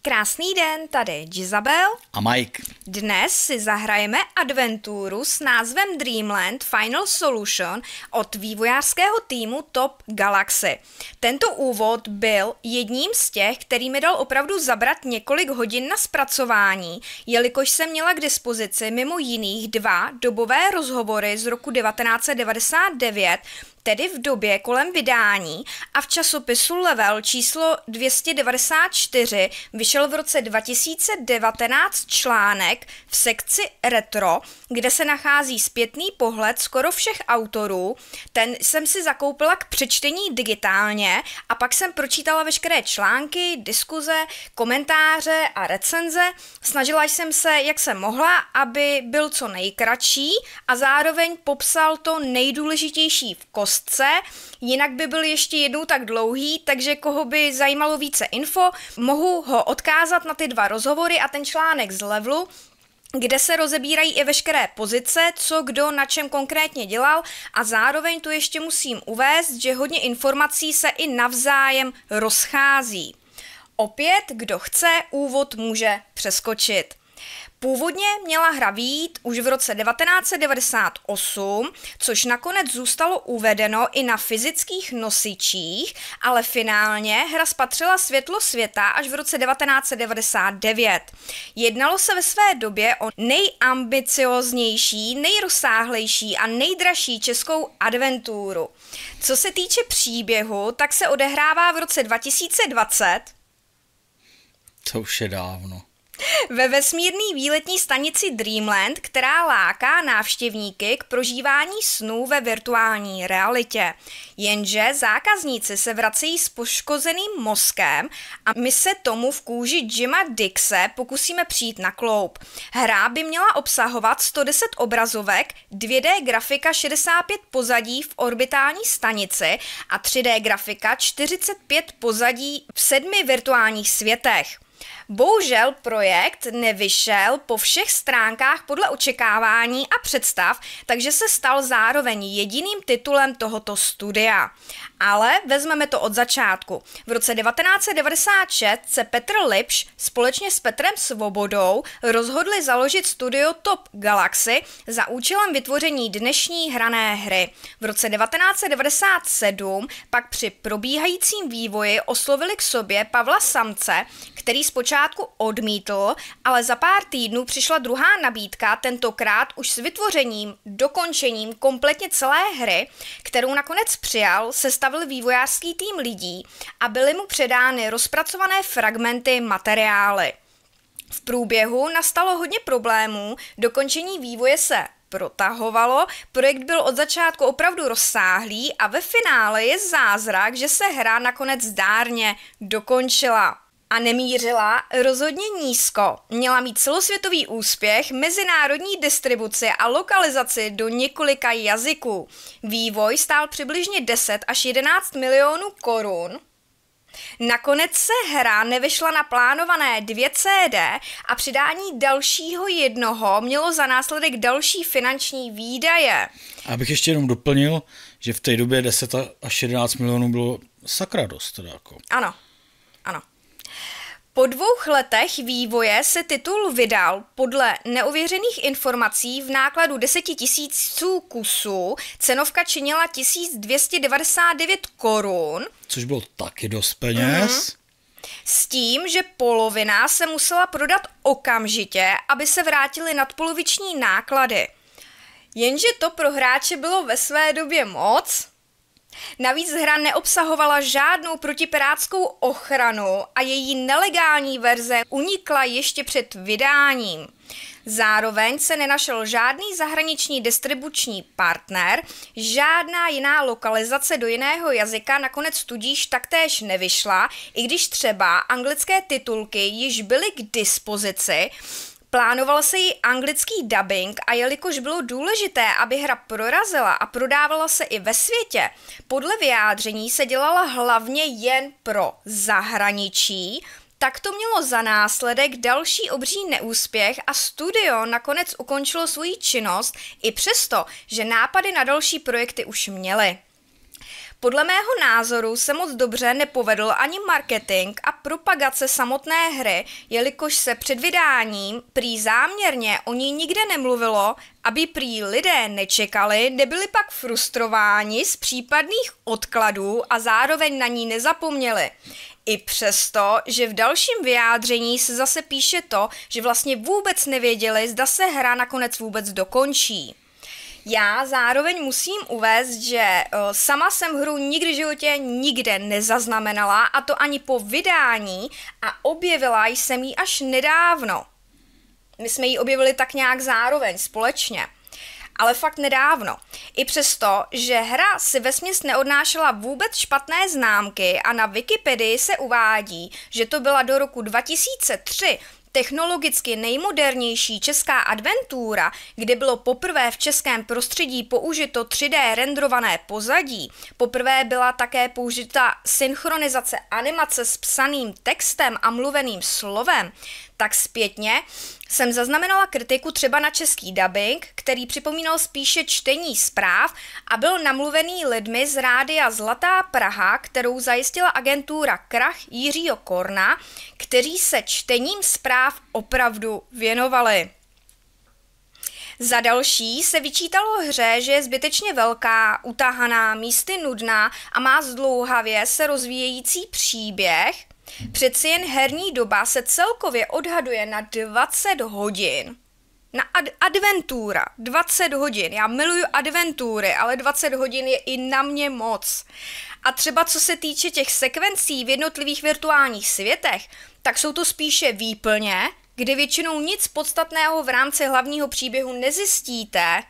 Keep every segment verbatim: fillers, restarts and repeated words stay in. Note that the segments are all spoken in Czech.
Krásný den, tady Jezabel a Mike. Dnes si zahrajeme adventuru s názvem Dreamland Final Solution od vývojářského týmu Top Galaxy. Tento úvod byl jedním z těch, který mi dal opravdu zabrat několik hodin na zpracování, jelikož jsem měla k dispozici mimo jiných dva dobové rozhovory z roku devatenáct set devadesát devět, tedy v době kolem vydání, a v časopisu Level číslo dvě stě devadesát čtyři vyšel v roce dva tisíce devatenáct článek v sekci Retro, kde se nachází zpětný pohled skoro všech autorů. Ten jsem si zakoupila k přečtení digitálně a pak jsem pročítala veškeré články, diskuze, komentáře a recenze. Snažila jsem se, jak jsem mohla, aby byl co nejkratší a zároveň popsal to nejdůležitější v kostce, jinak by byl ještě jednou tak dlouhý, takže koho by zajímalo více info, mohu ho odkázat na ty dva rozhovory a ten článek z Levelu, kde se rozebírají i veškeré pozice, co kdo na čem konkrétně dělal, a zároveň tu ještě musím uvést, že hodně informací se i navzájem rozchází. Opět, kdo chce, úvod může přeskočit. Původně měla hra vyjít už v roce devatenáct set devadesát osm, což nakonec zůstalo uvedeno i na fyzických nosičích, ale finálně hra spatřila světlo světa až v roce devatenáct set devadesát devět. Jednalo se ve své době o nejambicioznější, nejrozsáhlejší a nejdražší českou adventuru. Co se týče příběhu, tak se odehrává v roce dva tisíce dvacet. To už je dávno. Ve vesmírné výletní stanici Dreamland, která láká návštěvníky k prožívání snů ve virtuální realitě. Jenže zákazníci se vracejí s poškozeným mozkem a my se tomu v kůži Jima Dixe pokusíme přijít na kloub. Hra by měla obsahovat sto deset obrazovek, dvě dé grafika šedesát pět pozadí v orbitální stanici a tři dé grafika čtyřicet pět pozadí v sedmi virtuálních světech. Bohužel projekt nevyšel po všech stránkách podle očekávání a představ, takže se stal zároveň jediným titulem tohoto studia. Ale vezmeme to od začátku. V roce devatenáct set devadesát šest se Petr Lipš společně s Petrem Svobodou rozhodli založit studio Top Galaxy za účelem vytvoření dnešní hrané hry. V roce devatenáct set devadesát sedm pak při probíhajícím vývoji oslovili k sobě Pavla Samce, který zpočátku odmítl, ale za pár týdnů přišla druhá nabídka, tentokrát už s vytvořením, dokončením kompletně celé hry, kterou nakonec přijal, sestavil vývojářský tým lidí a byly mu předány rozpracované fragmenty materiály. V průběhu nastalo hodně problémů, dokončení vývoje se protahovalo, projekt byl od začátku opravdu rozsáhlý a ve finále je zázrak, že se hra nakonec zdárně dokončila. A nemířila rozhodně nízko. Měla mít celosvětový úspěch, mezinárodní distribuci a lokalizaci do několika jazyků. Vývoj stál přibližně deset až jedenáct milionů korun. Nakonec se hra nevyšla na plánované dvě cé dé a přidání dalšího jednoho mělo za následek další finanční výdaje. Abych ještě jenom doplnil, že v té době deset až jedenáct milionů bylo sakra dost. Teda jako. Ano, ano. Po dvou letech vývoje se titul vydal podle neověřených informací v nákladu deset tisíců kusů, cenovka činila tisíc dvě stě devadesát devět korun. Což bylo taky dost peněz. Mm-hmm. S tím, že polovina se musela prodat okamžitě, aby se vrátily nadpoloviční náklady. Jenže to pro hráče bylo ve své době moc. Navíc hra neobsahovala žádnou protipirátskou ochranu a její nelegální verze unikla ještě před vydáním. Zároveň se nenašel žádný zahraniční distribuční partner, žádná jiná lokalizace do jiného jazyka nakonec tudíž taktéž nevyšla, i když třeba anglické titulky již byly k dispozici. Plánoval se jí anglický dubbing a jelikož bylo důležité, aby hra prorazila a prodávala se i ve světě, podle vyjádření se dělala hlavně jen pro zahraničí, tak to mělo za následek další obří neúspěch a studio nakonec ukončilo svoji činnost i přesto, že nápady na další projekty už měly. Podle mého názoru se moc dobře nepovedl ani marketing a propagace samotné hry, jelikož se před vydáním prý záměrně o ní nikde nemluvilo, aby prý lidé nečekali, nebyli pak frustrováni z případných odkladů a zároveň na ní nezapomněli. I přesto, že v dalším vyjádření se zase píše to, že vlastně vůbec nevěděli, zda se hra nakonec vůbec dokončí. Já zároveň musím uvést, že sama jsem hru nikdy v životě nikde nezaznamenala, a to ani po vydání, a objevila jsem ji až nedávno. My jsme ji objevili tak nějak zároveň, společně. Ale fakt nedávno. I přesto, že hra si vesměs neodnášela vůbec špatné známky a na Wikipedii se uvádí, že to byla do roku dva tisíce tři technologicky nejmodernější česká adventura, kde bylo poprvé v českém prostředí použito tři dé rendrované pozadí, poprvé byla také použita synchronizace animace s psaným textem a mluveným slovem, tak zpětně jsem zaznamenala kritiku třeba na český dubbing, který připomínal spíše čtení zpráv a byl namluvený lidmi z rádia Zlatá Praha, kterou zajistila agentura Krach Jiřího Korna, kteří se čtením zpráv opravdu věnovali. Za další se vyčítalo hře, že je zbytečně velká, utahaná, místy nudná a má zdlouhavě se rozvíjející příběh. Přeci jen herní doba se celkově odhaduje na dvacet hodin. Na ad- adventura, dvacet hodin. Já miluju adventury, ale dvacet hodin je i na mě moc. A třeba co se týče těch sekvencí v jednotlivých virtuálních světech, tak jsou to spíše výplně, kdy většinou nic podstatného v rámci hlavního příběhu nezjistíte.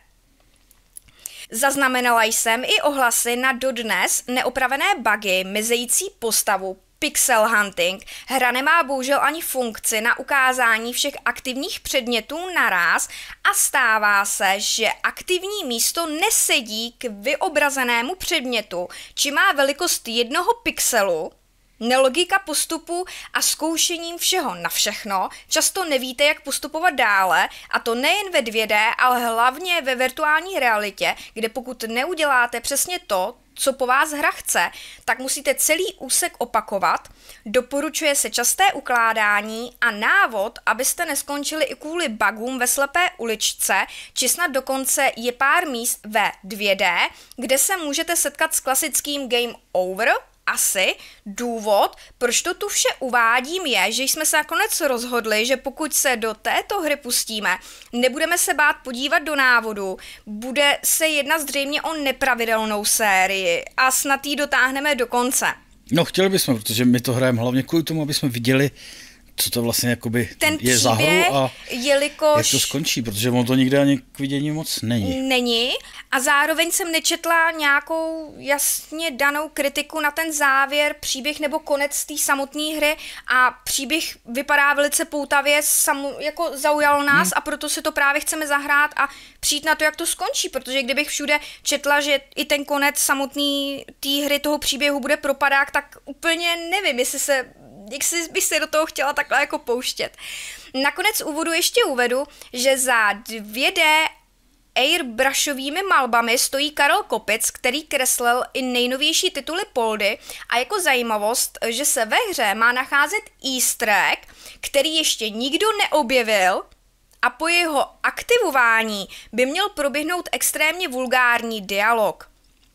Zaznamenala jsem i ohlasy na dodnes neopravené bugy mizející postavu Pixel Hunting. Hra nemá bohužel ani funkci na ukázání všech aktivních předmětů naráz a stává se, že aktivní místo nesedí k vyobrazenému předmětu, či má velikost jednoho pixelu. Nelogika postupu a zkoušením všeho na všechno, často nevíte, jak postupovat dále, a to nejen ve dvě dé, ale hlavně ve virtuální realitě, kde pokud neuděláte přesně to, co po vás hra chce, tak musíte celý úsek opakovat. Doporučuje se časté ukládání a návod, abyste neskončili i kvůli bugům ve slepé uličce, či snad dokonce je pár míst ve dvě dé, kde se můžete setkat s klasickým game over. Asi důvod, proč to tu vše uvádím, je, že jsme se nakonec rozhodli, že pokud se do této hry pustíme, nebudeme se bát podívat do návodu, bude se jednat zřejmě o nepravidelnou sérii a snad ji dotáhneme do konce. No chtěli bychom, protože my to hrajeme hlavně kvůli tomu, aby jsme viděli, co to vlastně jakoby ten je za hru a jelikož jak to skončí, protože ono to nikde ani k vidění moc není. Není a zároveň jsem nečetla nějakou jasně danou kritiku na ten závěr, příběh nebo konec té samotné hry a příběh vypadá velice poutavě, samu, jako zaujal nás hmm. a proto si to právě chceme zahrát a přijít na to, jak to skončí, protože kdybych všude četla, že i ten konec samotné té hry, toho příběhu bude propadák, tak úplně nevím, jestli se jak si bych se do toho chtěla takhle jako pouštět. Nakonec úvodu ještě uvedu, že za dvě dé airbrushovými malbami stojí Karel Kopic, který kreslil i nejnovější tituly Poldy a jako zajímavost, že se ve hře má nacházet easter egg, který ještě nikdo neobjevil a po jeho aktivování by měl proběhnout extrémně vulgární dialog.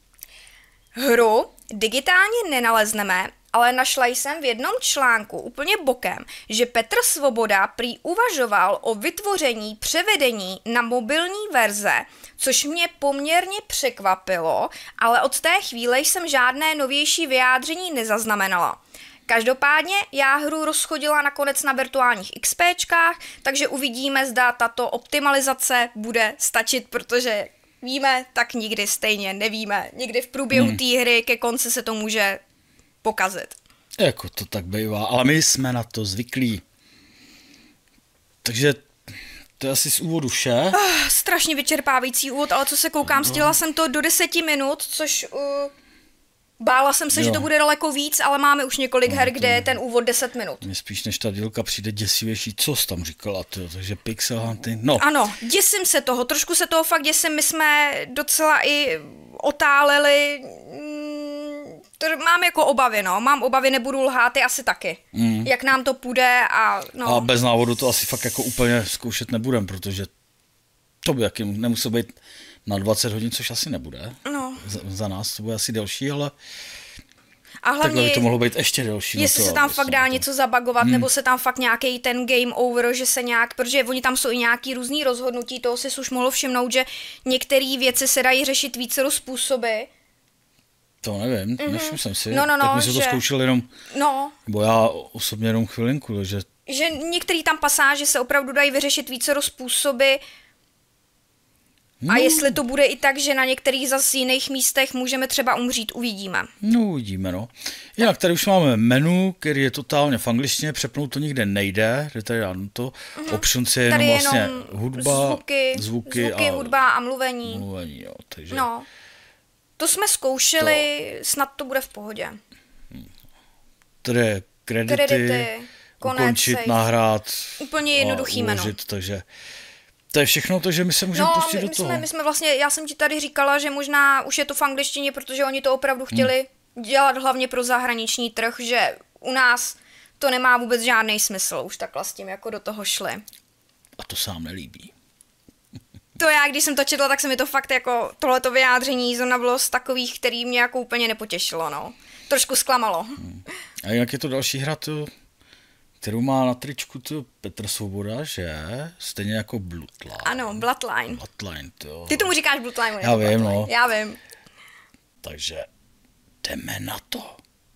Hru digitálně nenalezneme, ale našla jsem v jednom článku úplně bokem, že Petr Svoboda prý uvažoval o vytvoření převedení na mobilní verze, což mě poměrně překvapilo, ale od té chvíle jsem žádné novější vyjádření nezaznamenala. Každopádně já hru rozchodila nakonec na virtuálních XPčkách, takže uvidíme, zda tato optimalizace bude stačit, protože víme, tak nikdy stejně nevíme. Někdy v průběhu hmm. té hry ke konci se to může pokazit. Jako to tak bývá, ale my jsme na to zvyklí. Takže to je asi z úvodu vše. Oh, strašně vyčerpávající úvod, ale co se koukám, no. Stihla jsem to do deseti minut, což uh, bála jsem se, jo. že to bude daleko víc, ale máme už několik no, her, kde je ten úvod deset minut. Mně spíš než ta dílka přijde děsivější, co jsi tam říkala, tyjo, takže Pixel Hunting, no. Ano, děsím se toho, trošku se toho fakt děsím, my jsme docela i otáleli, mm, To mám jako obavy, no. Mám obavy, nebudu lhát, ty asi taky. Mm. Jak nám to půjde a no. A bez návodu to asi fakt jako úplně zkoušet nebudem, protože to by jaký nemuselo být na dvacet hodin, což asi nebude. No. Za, za nás to bude asi delší, ale a hlavně, takhle by to mohlo být ještě delší. Jestli to, se tam fakt dá to... něco zabagovat, hmm. nebo se tam fakt nějaký ten game over, že se nějak, protože oni tam jsou i nějaký různý rozhodnutí, toho si už mohlo všimnout, že některé věci se dají řešit více způsoby. To nevím, mm-hmm. nevšiml jsem si. No, no, no, tak my jsme že... to zkoušeli jenom, no. bo já osobně jenom chvilinku, že... Že některé tam pasáže se opravdu dají vyřešit více způsoby. No. A jestli to bude i tak, že na některých zase jiných místech můžeme třeba umřít, uvidíme. No, uvidíme, no. Jinak tady už máme menu, který je totálně v angličtině, přepnout to nikde nejde, že tady dám to. Uh-huh. Options je jenom tady vlastně jenom hudba, zvuky, zvuky, zvuky a hudba a mluvení. mluvení, jo, takže... No, to jsme zkoušeli, to... snad to bude v pohodě. Tady je kredity, kredity konec, ukončit, safe. nahrát, úplně jednoduchý menu. Takže... To je všechno to, že my se můžeme no, pustit my, do my toho. Jsme, my jsme vlastně, já jsem ti tady říkala, že možná už je to v angličtině, protože oni to opravdu chtěli hmm. dělat hlavně pro zahraniční trh, že u nás to nemá vůbec žádný smysl, už takhle s tím jako do toho šli. A to se nám nelíbí. To já, když jsem to četla, tak se mi to fakt jako tohleto vyjádření zrovna bylo z takových, který mě jako úplně nepotěšilo, no. Trošku zklamalo. Hmm. A jinak je to další hra, to... kterou má na tričku to Petr Svoboda, že? Stejně jako Bloodline. Ano, Bloodline. Bloodline, to... Ty tomu říkáš Bloodline. Já vím, Bloodline. no. Já vím. Takže jdeme na to.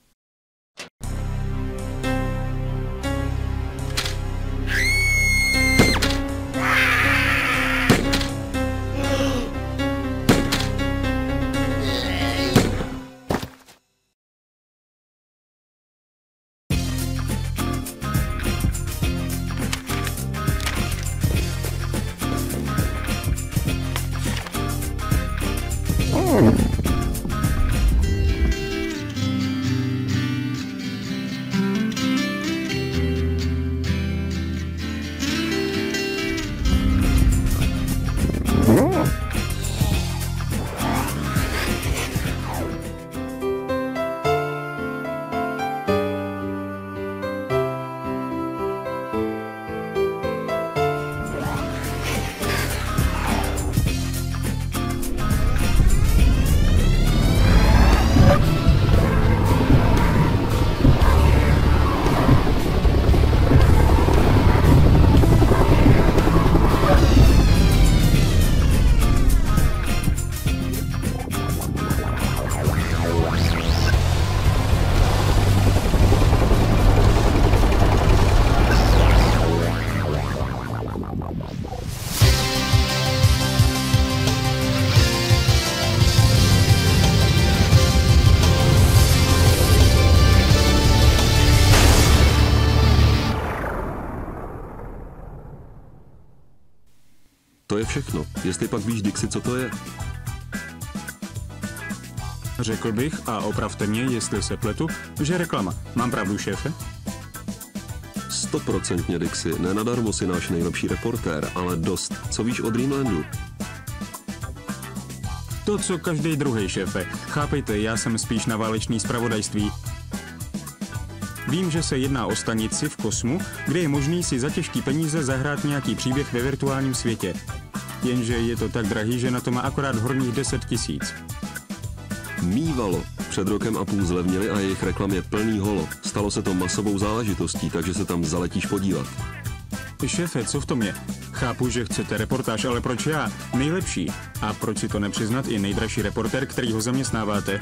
To je všechno. Jestli pak víš, Dixi, co to je? Řekl bych, a opravte mě, jestli se pletu, že reklama. Mám pravdu, šéfe? Stoprocentně, Dixi. Nenadarmo si náš nejlepší reportér, ale dost. Co víš o Dreamlandu? To, co každý druhý, šéfe. Chápejte, já jsem spíš na válečný zpravodajství. Vím, že se jedná o stanici v kosmu, kde je možný si za těžký peníze zahrát nějaký příběh ve virtuálním světě. Jenže je to tak drahý, že na to má akorát horních deset tisíc. Mívalo. Před rokem a půl zlevnili a jejich reklam je plný holo. Stalo se to masovou záležitostí, takže se tam zaletíš podívat. Šéfe, co v tom je? Chápu, že chcete reportáž, ale proč já? Nejlepší. A proč si to nepřiznat i nejdražší reportér, který ho zaměstnáváte?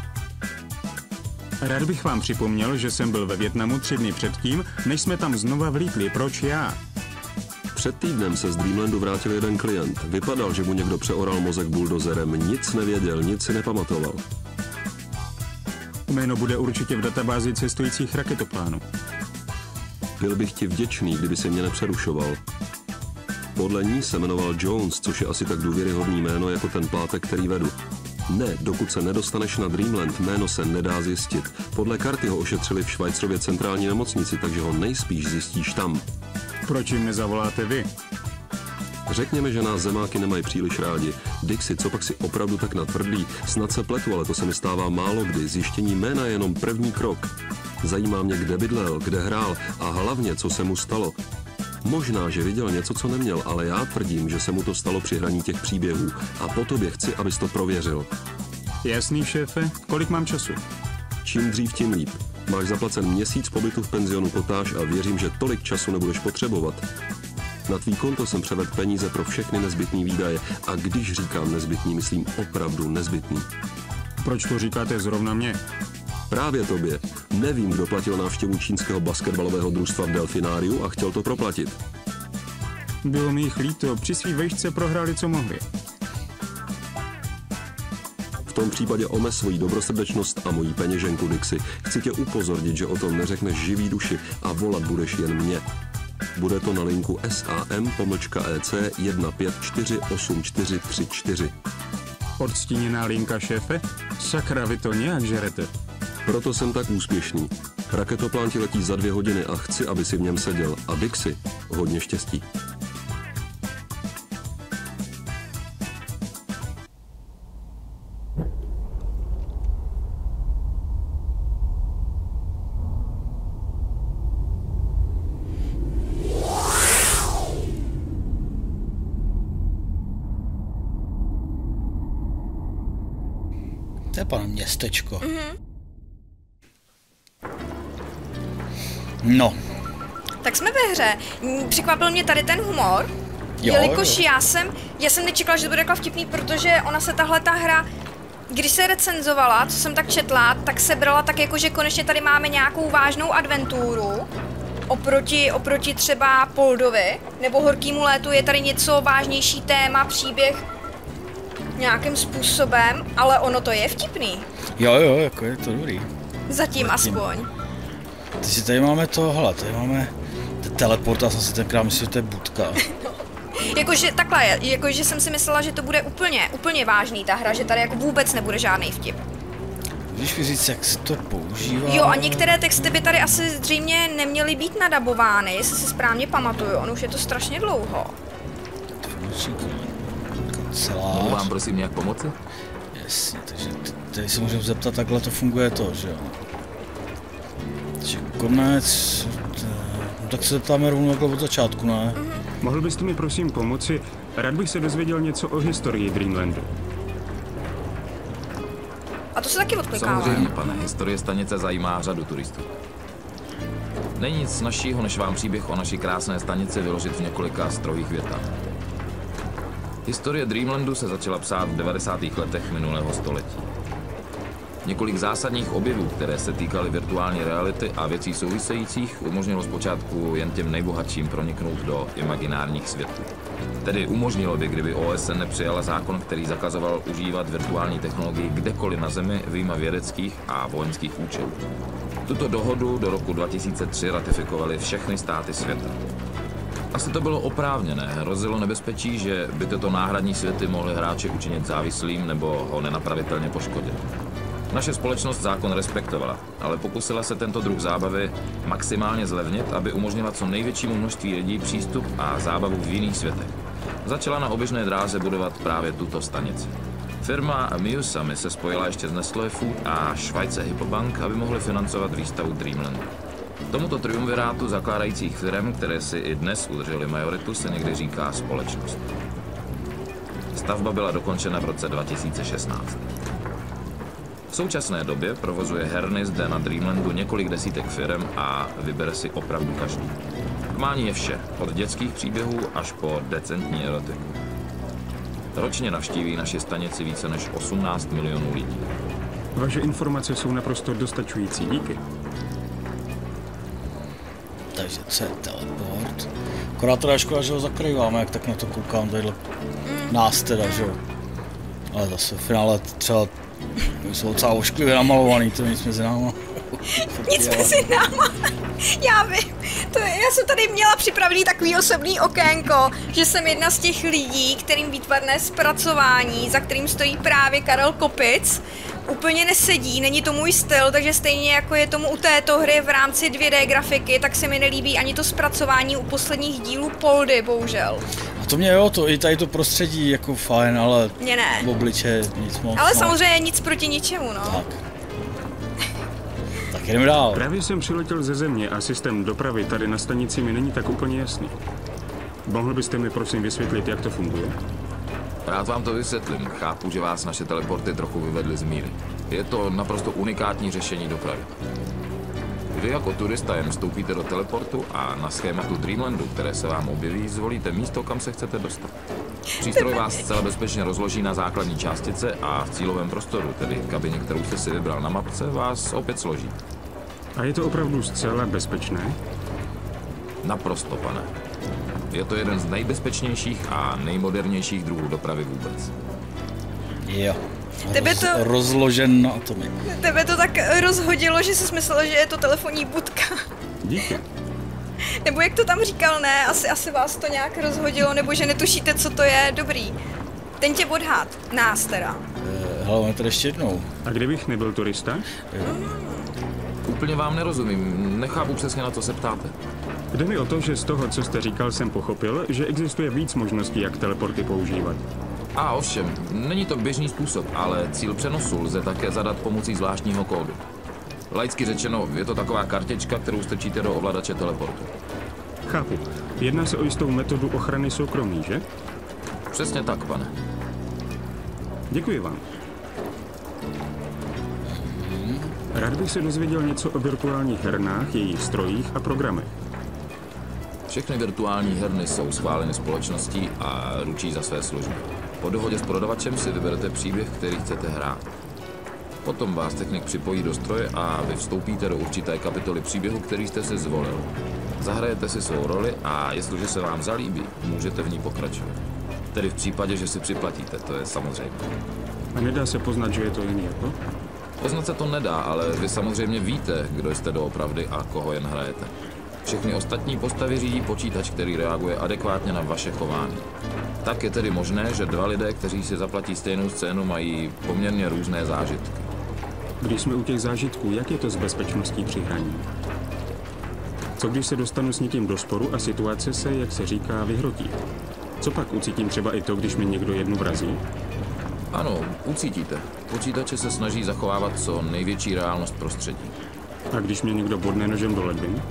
Rád bych vám připomněl, že jsem byl ve Vietnamu tři dny předtím, než jsme tam znova vlítli. Proč já? Před týdnem se z Dreamlandu vrátil jeden klient. Vypadal, že mu někdo přeoral mozek buldozerem. Nic nevěděl, nic si nepamatoval. Jméno bude určitě v databázi cestujících raketoplánů. Byl bych ti vděčný, kdyby si mě nepřerušoval. Podle ní se jmenoval Jones, což je asi tak důvěryhodný jméno jako ten plátek, který vedu. Ne, dokud se nedostaneš na Dreamland, jméno se nedá zjistit. Podle karty ho ošetřili v Švajcarově centrální nemocnici, takže ho nejspíš zjistíš tam. Proč jim nezavoláte vy? Řekněme, že nás zemáky nemají příliš rádi. Dixie, co pak si opravdu tak natvrdlí? Snad se pletu, ale to se mi stává málo kdy. Zjištění jména je jenom první krok. Zajímá mě, kde bydlel, kde hrál a hlavně, co se mu stalo. Možná, že viděl něco, co neměl, ale já tvrdím, že se mu to stalo při hraní těch příběhů. A po tobě chci, abys to prověřil. Jasný, šéfe. Kolik mám času? Čím dřív, tím líp. Máš zaplacen měsíc pobytu v penzionu Kotáž a věřím, že tolik času nebudeš potřebovat. Na tvý konto jsem převedl peníze pro všechny nezbytné výdaje a když říkám nezbytný, myslím opravdu nezbytný. Proč to říkáte zrovna mě? Právě tobě. Nevím, kdo platil návštěvu čínského basketbalového družstva v Delfináriu a chtěl to proplatit. Bylo mi jich líto, při svý vejšce prohráli, co mohli. V tom případě omez svoji dobrosrdečnost a moji peněženku, Dixie. Chci tě upozornit, že o tom neřekneš živý duši a volat budeš jen mě. Bude to na linku S A M pomlčka E C jedna pět čtyři osm čtyři tři čtyři. Odstíněná linka, šéfe? Sakra, vy to nějak žerete. Proto jsem tak úspěšný. Raketoplán ti letí za dvě hodiny a chci, aby si v něm seděl. A Dixie, hodně štěstí. To je pan městečko. Mm-hmm. No. Tak jsme ve hře. Překvapil mě tady ten humor, Jo, jelikož jo. já jsem, já jsem nečekala, že to bude takhle vtipný, protože ona se tahle ta hra, když se recenzovala, co jsem tak četla, tak se brala tak jako, že konečně tady máme nějakou vážnou adventuru, oproti, oproti třeba Poldovi, nebo Horkýmu létu je tady něco vážnější téma, příběh nějakým způsobem, ale ono to je vtipný. Jo, jo, jako je to dobrý. Zatím, Zatím. aspoň. Ty si tady máme to, hele, tady máme teleport, já jsem si tenkrát myslel, že to je budka. Jakože takhle, jakože jsem si myslela, že to bude úplně, úplně vážný ta hra, že tady jako vůbec nebude žádný vtip. Můžeš mi říct, jak se to používá? Jo, a některé texty by tady asi zřejmě neměly být nadabovány, jestli si správně pamatuju, on už je to strašně dlouho. Kancelář. Mohu vám prosím nějak pomoci? Jasně, takže tady se můžeme zeptat, takhle to funguje to, že jo. Takže konec, no, tak se zeptáme rovnou takhle od začátku, ne? Mm-hmm. Mohl byste mi prosím pomoci? Rád bych se dozvěděl něco o historii Dreamlandu. A to se taky odklikává. Samozřejmě, pane, historie stanice zajímá řadu turistů. Není nic snažšího, než vám příběh o naší krásné stanici vyložit v několika strohých větách. Historie Dreamlandu se začala psát v devadesátých letech minulého století. Několik zásadních objevů, které se týkaly virtuální reality a věcí souvisejících, umožnilo zpočátku jen těm nejbohatším proniknout do imaginárních světů. Tedy umožnilo by, kdyby O S N nepřijala zákon, který zakazoval užívat virtuální technologii kdekoliv na Zemi, vyjma vědeckých a vojenských účelů. Tuto dohodu do roku dva tisíce tři ratifikovaly všechny státy světa. Asi to bylo oprávněné, hrozilo nebezpečí, že by tyto náhradní světy mohly hráče učinit závislým nebo ho nenapravitelně poškodit. Naše společnost zákon respektovala, ale pokusila se tento druh zábavy maximálně zlevnit, aby umožnila co největšímu množství lidí přístup a zábavu v jiných světech. Začala na oběžné dráze budovat právě tuto stanici. Firma Miyusami se spojila ještě s Nestlé Food a Schweizer Hypobank, aby mohli financovat výstavu Dreamlandu. Tomuto triumvirátu zakládajících firm, které si i dnes udržely majoritu, se někdy říká společnost. Stavba byla dokončena v roce dva tisíce šestnáct. V současné době provozuje herny zde na Dreamlandu několik desítek firem a vybere si opravdu každý. K mání je vše, od dětských příběhů až po decentní erotiku. Ročně navštíví naši stanici více než osmnáct milionů lidí. Vaše informace jsou naprosto dostačující, díky. Takže co je teleport? Akorát teda škoda, že ho zakrýváme, jak tak na to koukám, tadyhle nás teda, že jo. Ale zase v finále třeba jsou docela ošklivě namalovaný, to nic mezi náma. Nic mezi náma, já vím. To je, já jsem tady měla připravený takový osobní okénko, že jsem jedna z těch lidí, kterým výtvarné zpracování, za kterým stojí právě Karel Kopic, úplně nesedí, není to můj styl, takže stejně jako je tomu u této hry v rámci dvě dé grafiky, tak se mi nelíbí ani to zpracování u posledních dílů Poldy, bohužel. A to mě jo, to i tady to prostředí jako fajn, ale Mě ne. v obliče nic moc. Ale no. samozřejmě nic proti ničemu, no. Tak. Tak jdeme dál. Právě jsem přiletěl ze země a systém dopravy tady na stanici mi není tak úplně jasný. Mohl byste mi prosím vysvětlit, jak to funguje? Rád vám to vysvětlím. Chápu, že vás naše teleporty trochu vyvedly z míry. Je to naprosto unikátní řešení dopravy. Vy jako turista jen vstoupíte do teleportu a na schématu Dreamlandu, které se vám objeví, zvolíte místo, kam se chcete dostat. Přístroj vás zcela bezpečně rozloží na základní částice a v cílovém prostoru, tedy v kabině, kterou jste si vybral na mapce, vás opět složí. A je to opravdu zcela bezpečné? Naprosto, pane. Je to jeden z nejbezpečnějších a nejmodernějších druhů dopravy vůbec. Jo. Tebe to- Roz, rozložen na atomy. Tebe to tak rozhodilo, že jsi myslel, že je to telefonní budka. Díky. Nebo jak to tam říkal, ne? Asi, asi vás to nějak rozhodilo, nebo že netušíte, co to je. Dobrý. Ten tě odhád. Nás teda. Eh, hele, máme tady ještě jednou. A kdybych nebyl turista? Úplně vám nerozumím, nechápu přesně, na co se ptáte. Jde mi o to, že z toho, co jste říkal, jsem pochopil, že existuje víc možností, jak teleporty používat. A ovšem, není to běžný způsob, ale cíl přenosu lze také zadat pomocí zvláštního kódu. Laicky řečeno, je to taková kartička, kterou strčíte do ovladače teleportu. Chápu. Jedná se o jistou metodu ochrany soukromí, že? Přesně tak, pane. Děkuji vám. Rád bych se dozvěděl něco o virtuálních hernách, jejich strojích a programech. Všechny virtuální herny jsou schváleny společností a ručí za své služby. Po dohodě s prodavačem si vyberete příběh, který chcete hrát. Potom vás technik připojí do stroje a vy vstoupíte do určité kapitoly příběhu, který jste si zvolil. Zahrajete si svou roli a jestliže se vám zalíbí, můžete v ní pokračovat. Tedy v případě, že si připlatíte, to je samozřejmě. A nedá se poznat, že je to jen jako? Poznat se to nedá, ale vy samozřejmě víte, kdo jste doopravdy a koho jen hrajete. Všechny ostatní postavy řídí počítač, který reaguje adekvátně na vaše chování. Tak je tedy možné, že dva lidé, kteří si zaplatí stejnou scénu, mají poměrně různé zážitky. Když jsme u těch zážitků, jak je to s bezpečností při hraní? Co když se dostanu s někým do sporu a situace se, jak se říká, vyhrotí? Co pak ucítím třeba i to, když mi někdo jednu vrazí? Ano, ucítíte. Počítače se snaží zachovávat co největší reálnost prostředí. A když mě někdo bodne nožem do ledvin?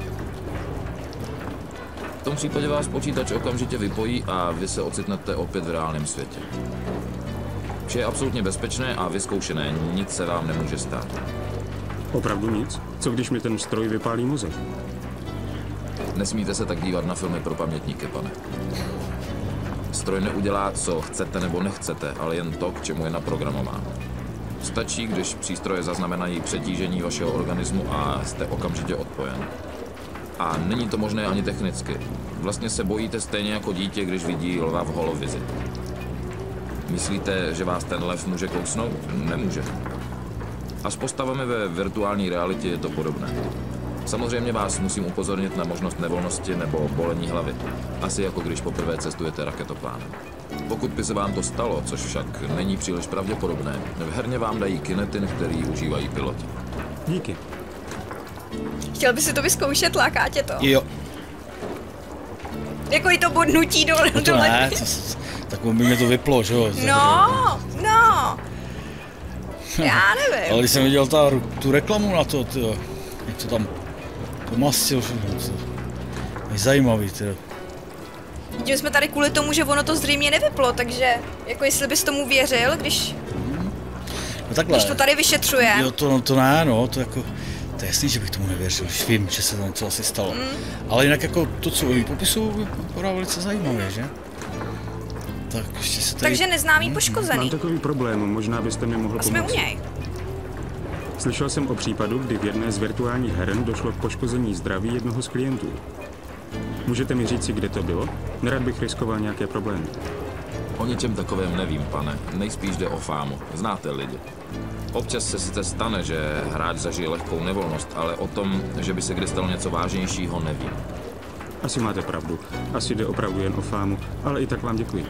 V tom případě vás počítač okamžitě vypojí a vy se ocitnete opět v reálném světě. Vše je absolutně bezpečné a vyzkoušené, nic se vám nemůže stát. Opravdu nic? Co když mi ten stroj vypálí mozek? Nesmíte se tak dívat na filmy pro pamětníky, pane. Stroj neudělá, co chcete nebo nechcete, ale jen to, k čemu je naprogramován. Stačí, když přístroje zaznamenají přetížení vašeho organismu a jste okamžitě odpojen. A není to možné ani technicky. Vlastně se bojíte stejně jako dítě, když vidí lva v holovizi. Myslíte, že vás ten lev může kousnout? Nemůže. A s postavami ve virtuální realitě je to podobné. Samozřejmě vás musím upozornit na možnost nevolnosti nebo bolení hlavy. Asi jako když poprvé cestujete raketoplánem. Pokud by se vám to stalo, což však není příliš pravděpodobné, v herně vám dají kinetin, který užívají piloti. Díky. Chtěl by si to vyzkoušet, láká tě to? Jo. Jako i to bodnutí do, No to do ne, ledvin. to, tak by mě to vyplo, že jo? No, no. Já nevím. Ale když jsem viděl ta, tu reklamu na to, tyjo, jak to tam pomastil, to je zajímavý, tyjo. Vidíme, jsme tady kvůli tomu, že ono to zřejmě nevyplo, takže jako jestli bys tomu věřil, když, No takhle. když to tady vyšetřuje. Jo, to, no, to ne, no, to jako, to je jasný, že bych tomu nevěřil, když vím, že se tam něco asi stalo. Mm. Ale jinak jako to, co oni popisují, vypadá velice zajímavé, že? Tak ještě se tady... Takže neznámý Mám poškozený. takový problém, možná byste mi mohl A jsme pomoct. u něj. Slyšel jsem o případu, kdy v jedné z virtuálních heren došlo k poškození zdraví jednoho z klientů. Můžete mi říci, kde to bylo? Nerad bych riskoval nějaké problémy. O ničem takovém nevím, pane. Nejspíš jde o fámu. Znáte lidi. Občas se sice stane, že hráč zažije lehkou nevolnost, ale o tom, že by se kdy stalo něco vážnějšího, nevím. Asi máte pravdu. Asi jde opravdu jen o fámu, ale i tak vám děkuji.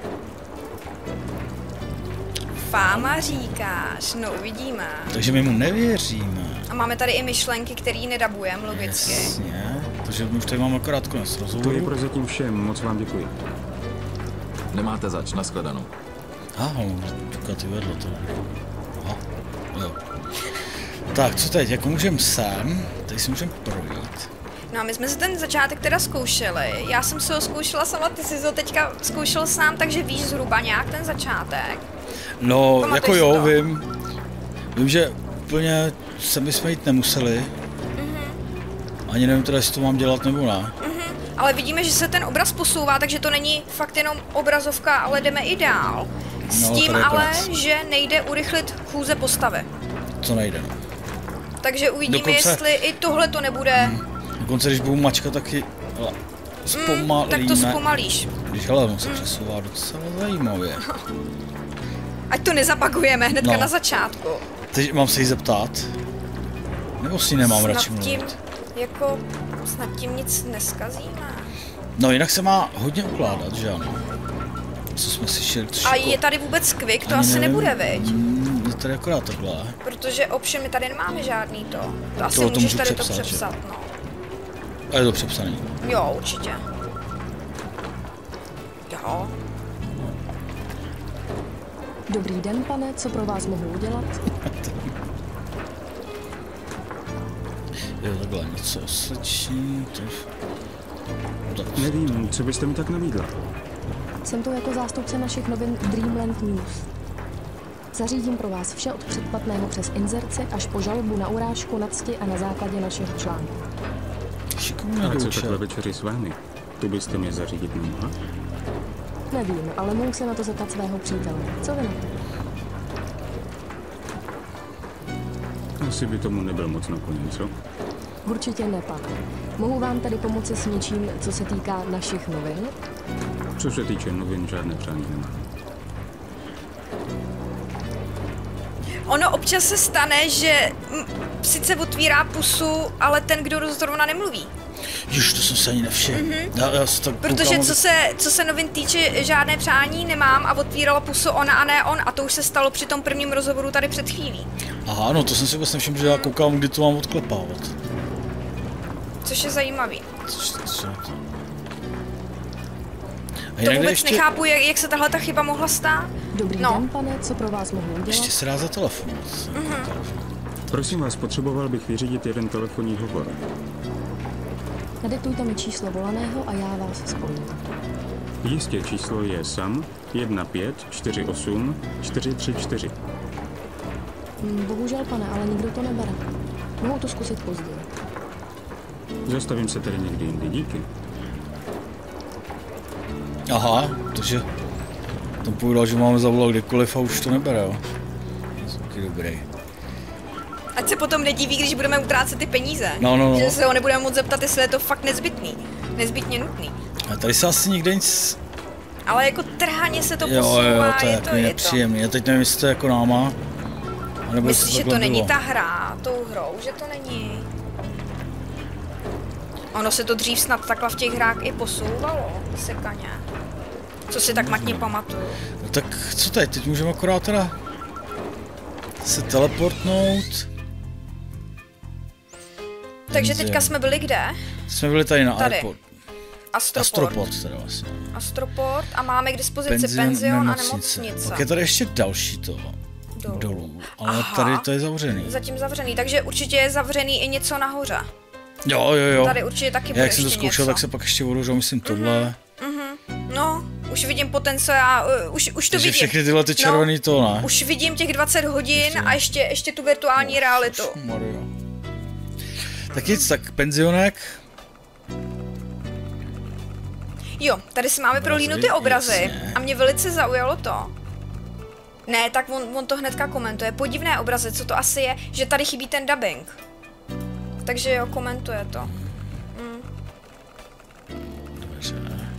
Fáma říkáš, no uvidíme. Takže my mu nevěříme. A máme tady i myšlenky, které nedabujeme logicky. Jasně, takže my už tady máme akorát konec To je rozhovoru. prozatím všem, moc vám děkuji. Nemáte zač, nashledanou. Aha, no, ty vedle to. Aha, jo. Tak, co teď, jako můžeme sem, tady si můžeme projít. No a my jsme si ten začátek teda zkoušeli. Já jsem si ho zkoušela sama, ty jsi ho teďka zkoušel sám, takže víš zhruba nějak ten začátek. No, Pamatuješ jako jo, to? vím. Vím, že úplně sami jsme jít nemuseli. Mm-hmm. Ani nevím teda, jestli to mám dělat nebo ne. Mm-hmm. Ale vidíme, že se ten obraz posouvá, takže to není fakt jenom obrazovka, ale jdeme i dál. S No, tím tady je ale, konec. že nejde urychlit chůze postavy. Co nejde, no. Takže uvidíme, Dokonce- jestli i tohle to nebude. Mm. Dokonce, když budu mačka, taky hele, zpomalíme. tak to zpomalíš. Když hele, on se přesouvá docela zajímavě. Ať to nezapagujeme hnedka No. na začátku. Teď mám se jí zeptat? Nebo si nemám radši Snad tím, mluvit? jako, snad tím nic neskazíme. No jinak se má hodně ukládat, že ano? Co jsme si šli, což A jako- je tady vůbec quick? To ani asi nevím. nebude, viď? Mm, je tady akorát takhle. Protože option my tady nemáme žádný to. To asi To- to můžeš můžu tady přepsat, to že? přepsat, no. A je to přepsaný. Jo, určitě. Jo. Dobrý den, pane, co pro vás mohu udělat? Je takhle něco sleční, to... Tak, Nevím, co byste mi tak nabídla. Jsem tu jako zástupce našich novin Dreamland News. Zařídím pro vás vše od předplatného přes inzerci až po žalobu na urážku, nadsti a na základě našeho článku. šikovně A co doučil. takhle večeři s vámi? Tu byste mě zařídit nemohla? Nevím, ale mohu se na to zeptat svého přítele. Co vy na to? Asi by tomu nebyl moc nakloněn, co? Určitě ne, pane. Mohu vám tady pomoci s něčím, co se týká našich novin? Co se týče novin, žádné přání nemám. Ono občas se stane, že mm, sice otvírá pusu, ale ten, kdo zrovna nemluví. Jež, to jsem se ani nevšiml. Mm-hmm. Já, já se tak Protože koukám, co se, co se novin týče, žádné přání nemám a otvírala pusu ona a ne on. A to už se stalo při tom prvním rozhovoru tady před chvílí. Aha, no to jsem si vůbec nevšiml, že já koukám, kdy to mám odklepávat. Což je zajímavý. Což, co? A To jinak vůbec ještě, nechápu, jak, jak se tahle ta chyba mohla stát. Dobrý No. den, pane, co pro vás mohu udělat? ještě se dá zatelefonovat. Mhm. Prosím vás, potřeboval bych vyřídit jeden telefonní hovor. Nadiktujte mi číslo volaného a já vás spojím. Jistě, číslo je SAM jedna pět čtyři osm čtyři tři čtyři. Hm, bohužel, pane, ale nikdo to nebere. Mohu to zkusit později. Zastavím se tedy někdy jindy, díky. Aha, takže tam povedal, že máme zavolat kdykoliv a už to nebere, jo. Taky dobrý. Ať se potom nediví, když budeme utrácet ty peníze. No, no, no. Že se ho nebudeme moc zeptat, jestli je to fakt nezbytný. Nezbytně nutný. A tady se asi nikde nic... Ale jako trhaně se to Jo, posouvá, jo, to je je to, takový je to. nepříjemný. Já teď nevím, jestli to je jako náma. Nebo Myslíš, že to takhle není bylo. ta hra, tou hrou, že to není? Ono se to dřív snad takhle v těch hrách i posouvalo, sekaně. Co si tak matně pamatuju. No tak co teď? Teď můžeme akorát teda se teleportnout. Takže Penzion. teďka jsme byli kde? Jsme byli tady na Tady. airport. Astroport. Astroport teda vlastně. Astroport a máme k dispozici Penzion, penzion a nemocnice. nemocnice. Pak je tady ještě další to. Dolů. Dolů. Ale Aha. tady to je zavřený. Zatím zavřený, takže určitě je zavřený i něco nahoře. Jo, jo, jo. Tady určitě taky Já bude jak jsem to ještě zkoušel, něco. tak se pak ještě otevřel, myslím, tohle. No, už vidím potenciál, uh, už, už to Takže vidím. všechny tyhle ty červený no, to, ne? Už vidím těch dvacet hodin Ještě. a ještě, ještě tu virtuální realitu. Maria. Tak nic, tak penzionek. Jo, tady si máme prolínout ty Obrazy, obrazy jasně. a mě velice zaujalo to. Ne, tak on, on to hnedka komentuje. Podivné obrazy, co to asi je, že tady chybí ten dubbing. Takže jo, komentuje to. Dobře.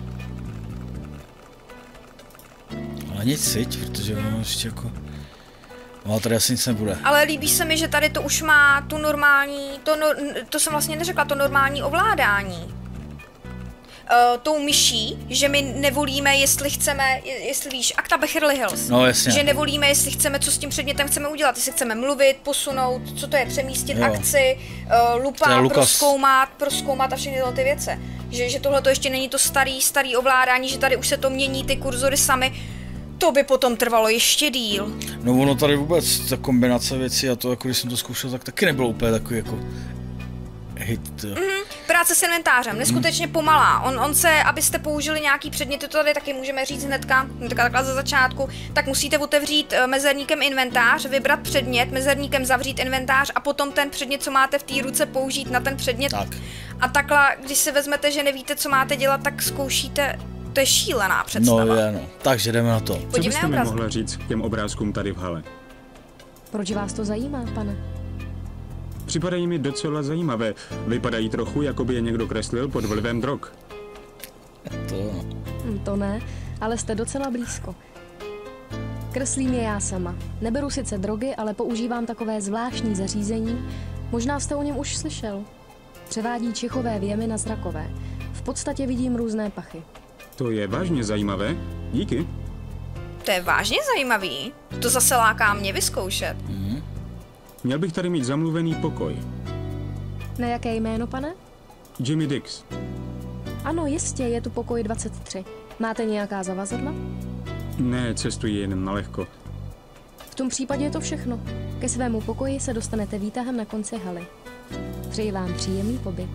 Ale nic siť, protože ono ještě jako... No tady asi nic nebude. Ale líbí se mi, že tady to už má tu normální, to, no, to jsem vlastně neřekla, to normální ovládání. Uh, tou myší, že my nevolíme, jestli chceme, jestli víš, Acta Beverly Hills. No, jasně. Že nevolíme, jestli chceme, co s tím předmětem chceme udělat, jestli chceme mluvit, posunout, co to je, přemístit Jo. akci, uh, To je lupa, Lukas. prozkoumat, prozkoumat a všechny tyhle ty věci. že, že tohle to ještě není to starý, starý ovládání, že tady už se to mění, ty kurzory samy. To by potom trvalo ještě díl. No ono tady vůbec, ta kombinace věcí a to, jako když jsem to zkoušel, tak taky nebylo úplně takový jako hit. Mm-hmm. Práce s inventářem, neskutečně pomalá. On, on se, abyste použili nějaký předměty, to tady taky můžeme říct hnedka, hnedka takhle za začátku, tak musíte otevřít mezerníkem inventář, vybrat předmět, mezerníkem zavřít inventář a potom ten předmět, co máte v té ruce, použít na ten předmět. Tak. A takhle, když si vezmete, že nevíte, co máte dělat, tak zkoušíte. To je šílená představa. No je, no. Takže jdeme na to. Co byste mi mohla říct k těm obrázkům tady v hale? Proč vás to zajímá, pane? Připadají mi docela zajímavé. Vypadají trochu, jako by je někdo kreslil pod vlivem drog. To jo. Hm, to ne, ale jste docela blízko. Kreslím je já sama. Neberu sice drogy, ale používám takové zvláštní zařízení. Možná jste o něm už slyšel. Převádí čichové věmy na zrakové. V podstatě vidím různé pachy. To je vážně zajímavé. Díky. To je vážně zajímavý. To zase láká mě vyzkoušet. Mm. Měl bych tady mít zamluvený pokoj. Na jaké jméno, pane? Jimmy Dix. Ano, jistě, je tu pokoj dvacet tři. Máte nějaká zavazadla? Ne, cestuji jen na lehko. V tom případě je to všechno. Ke svému pokoji se dostanete výtahem na konci haly. Přeji vám příjemný pobyt.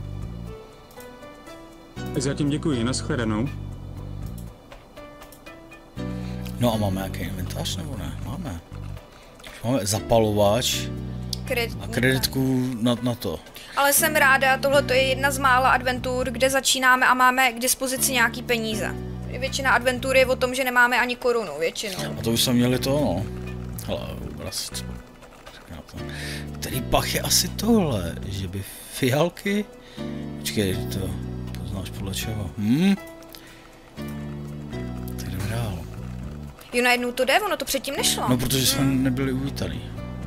Zatím děkuji, nashledanou. No a máme nějaký inventář nebo ne? Máme. Máme zapalovač Kreditku. a kreditku na, na to. Ale jsem ráda, tohle to je jedna z mála adventur, kde začínáme a máme k dispozici nějaký peníze. Většina adventur je o tom, že nemáme ani korunu, většinou. A to už jsme měli to, no. Hele, obraz, co? Který pach je asi tohle, že by fialky? Počkej, to poznáš podle čeho? Hm? Tak jdeme dál. Jo, najednou to jde, ono to předtím nešlo. No, protože jsme hmm. nebyli uvítaný.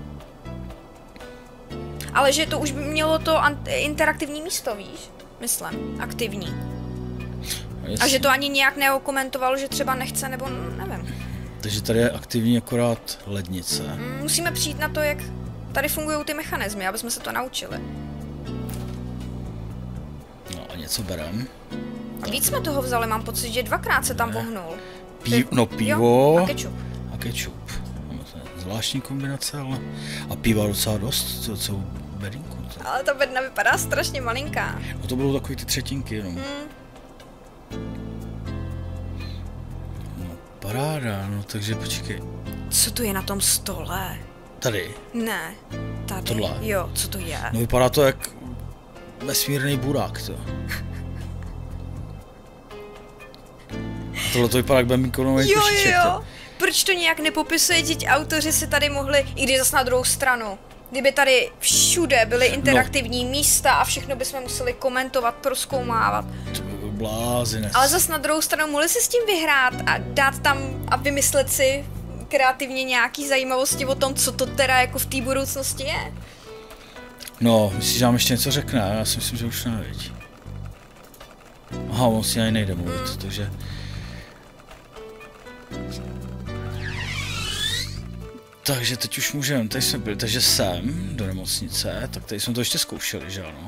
Ale že to už by mělo to interaktivní místo, víš? Myslím, aktivní. Jasně. A že to ani nějak neokomentoval, že třeba nechce, nebo nevím. Takže tady je aktivní akorát lednice. Mm, musíme přijít na to, jak tady fungují ty mechanismy, aby jsme se to naučili. No a něco berem. A víc jsme toho vzali, mám pocit, že dvakrát se tam pohnul. Pí, no pivo jo, a kečup. A kečup. Zvláštní kombinace, ale a piva docela dost, to celou bedínku. To. Ale ta bedna vypadá strašně malinká. No to budou takový ty třetinky jenom. Hmm. No paráda, no takže počkej. Co to je na tom stole? Tady. Ne, tady. Tohle. Jo, co to je? No vypadá to jak vesmírný burák, to. A tohle to vypadá jak bambinkonový Jo, košíček, jo, to. Proč to nějak nepopisuje, děť autoři si tady mohli, i když zase na druhou stranu, kdyby tady všude byly interaktivní no. místa a všechno bychom museli komentovat, prozkoumávat. To by byl blázinec. Ale zase na druhou stranu mohli si s tím vyhrát a dát tam a vymyslet si kreativně nějaký zajímavosti o tom, co to teda jako v té budoucnosti je. No, myslíš, že nám ještě něco řekne? Já si myslím, že už ne, viď. Aha, on si ani nejde mluvit, mm. takže... Takže teď už můžeme, tady jsme byli, takže sem do nemocnice, tak tady jsme to ještě zkoušeli, že ano?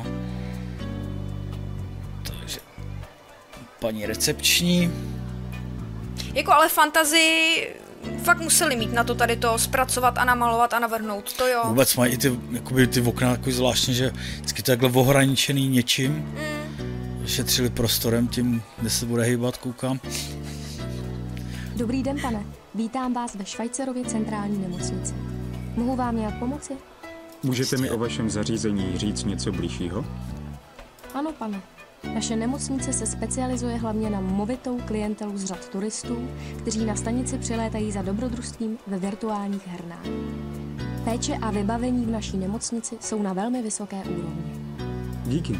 Takže paní recepční. Jako ale fantazii fakt museli mít na to tady to zpracovat a namalovat a navrhnout, to jo. Vůbec mají i ty, jakoby, ty okna takový zvláštně, že vždycky to takhle ohraničený něčím. Mm. Šetřili prostorem tím, kde se bude hýbat, koukám. Dobrý den, pane. Vítám vás ve Švajcerově centrální nemocnici. Mohu vám nějak pomoci? Můžete mi o vašem zařízení říct něco bližšího? Ano, pane. Naše nemocnice se specializuje hlavně na movitou klientelu z řad turistů, kteří na stanici přilétají za dobrodružstvím ve virtuálních hernách. Péče a vybavení v naší nemocnici jsou na velmi vysoké úrovni. Díky.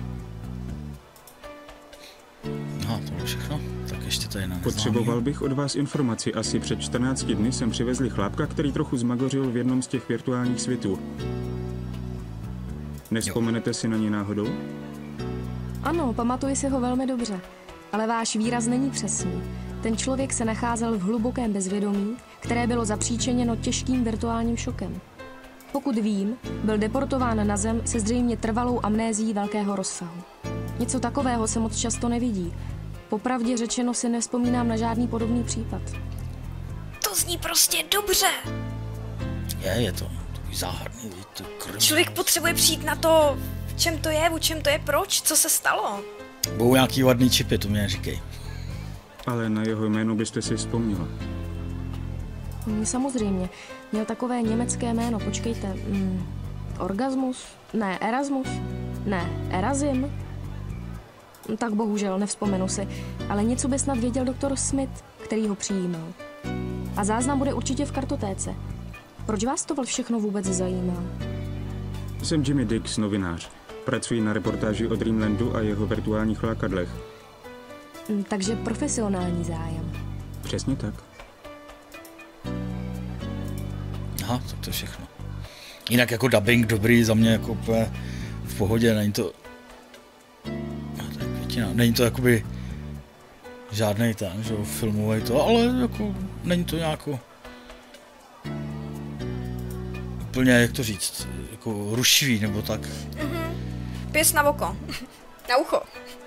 Aha, to je všechno. Tak ještě tady na Potřeboval bych od vás informaci. Asi před čtrnácti dny jsem přivezli chlápka, který trochu zmagořil v jednom z těch virtuálních světů. Nevzpomenete si na ně náhodou? Ano, pamatuji si ho velmi dobře, ale váš výraz není přesný. Ten člověk se nacházel v hlubokém bezvědomí, které bylo zapříčiněno těžkým virtuálním šokem. Pokud vím, byl deportován na zem se zřejmě trvalou amnézií velkého rozsahu. Něco takového se moc často nevidí. Popravdě řečeno si nevzpomínám na žádný podobný případ. To zní prostě dobře. Je, je to takový záhadný, to krm. Člověk potřebuje přijít na to, v čem to je, o čem to je, proč, co se stalo. Budou nějaký vadný čipy, to mě neříkej. Ale na jeho jméno byste si vzpomněla. Mm, samozřejmě. Měl takové německé jméno, počkejte. Mm, Orgasmus? Ne, Erasmus? Ne, Erazim? Tak bohužel, nevzpomenu si. Ale něco by snad věděl doktor Smith, který ho přijímal. A záznam bude určitě v kartotéce. Proč vás to všechno vůbec zajímá? Jsem Jimmy Dix, novinář. Pracuji na reportáži o Dreamlandu a jeho virtuálních lákadlech. Mm, takže profesionální zájem. Přesně tak. Aha, tak to je všechno. Jinak jako dubbing dobrý, za mě jako úplně v pohodě, není to... No, to je květina. Není to jakoby žádnej ten, že jo, filmový to, ale jako není to nějako... Úplně, jak to říct, jako rušivý nebo tak. Mhm. Pěs na oko. Na ucho.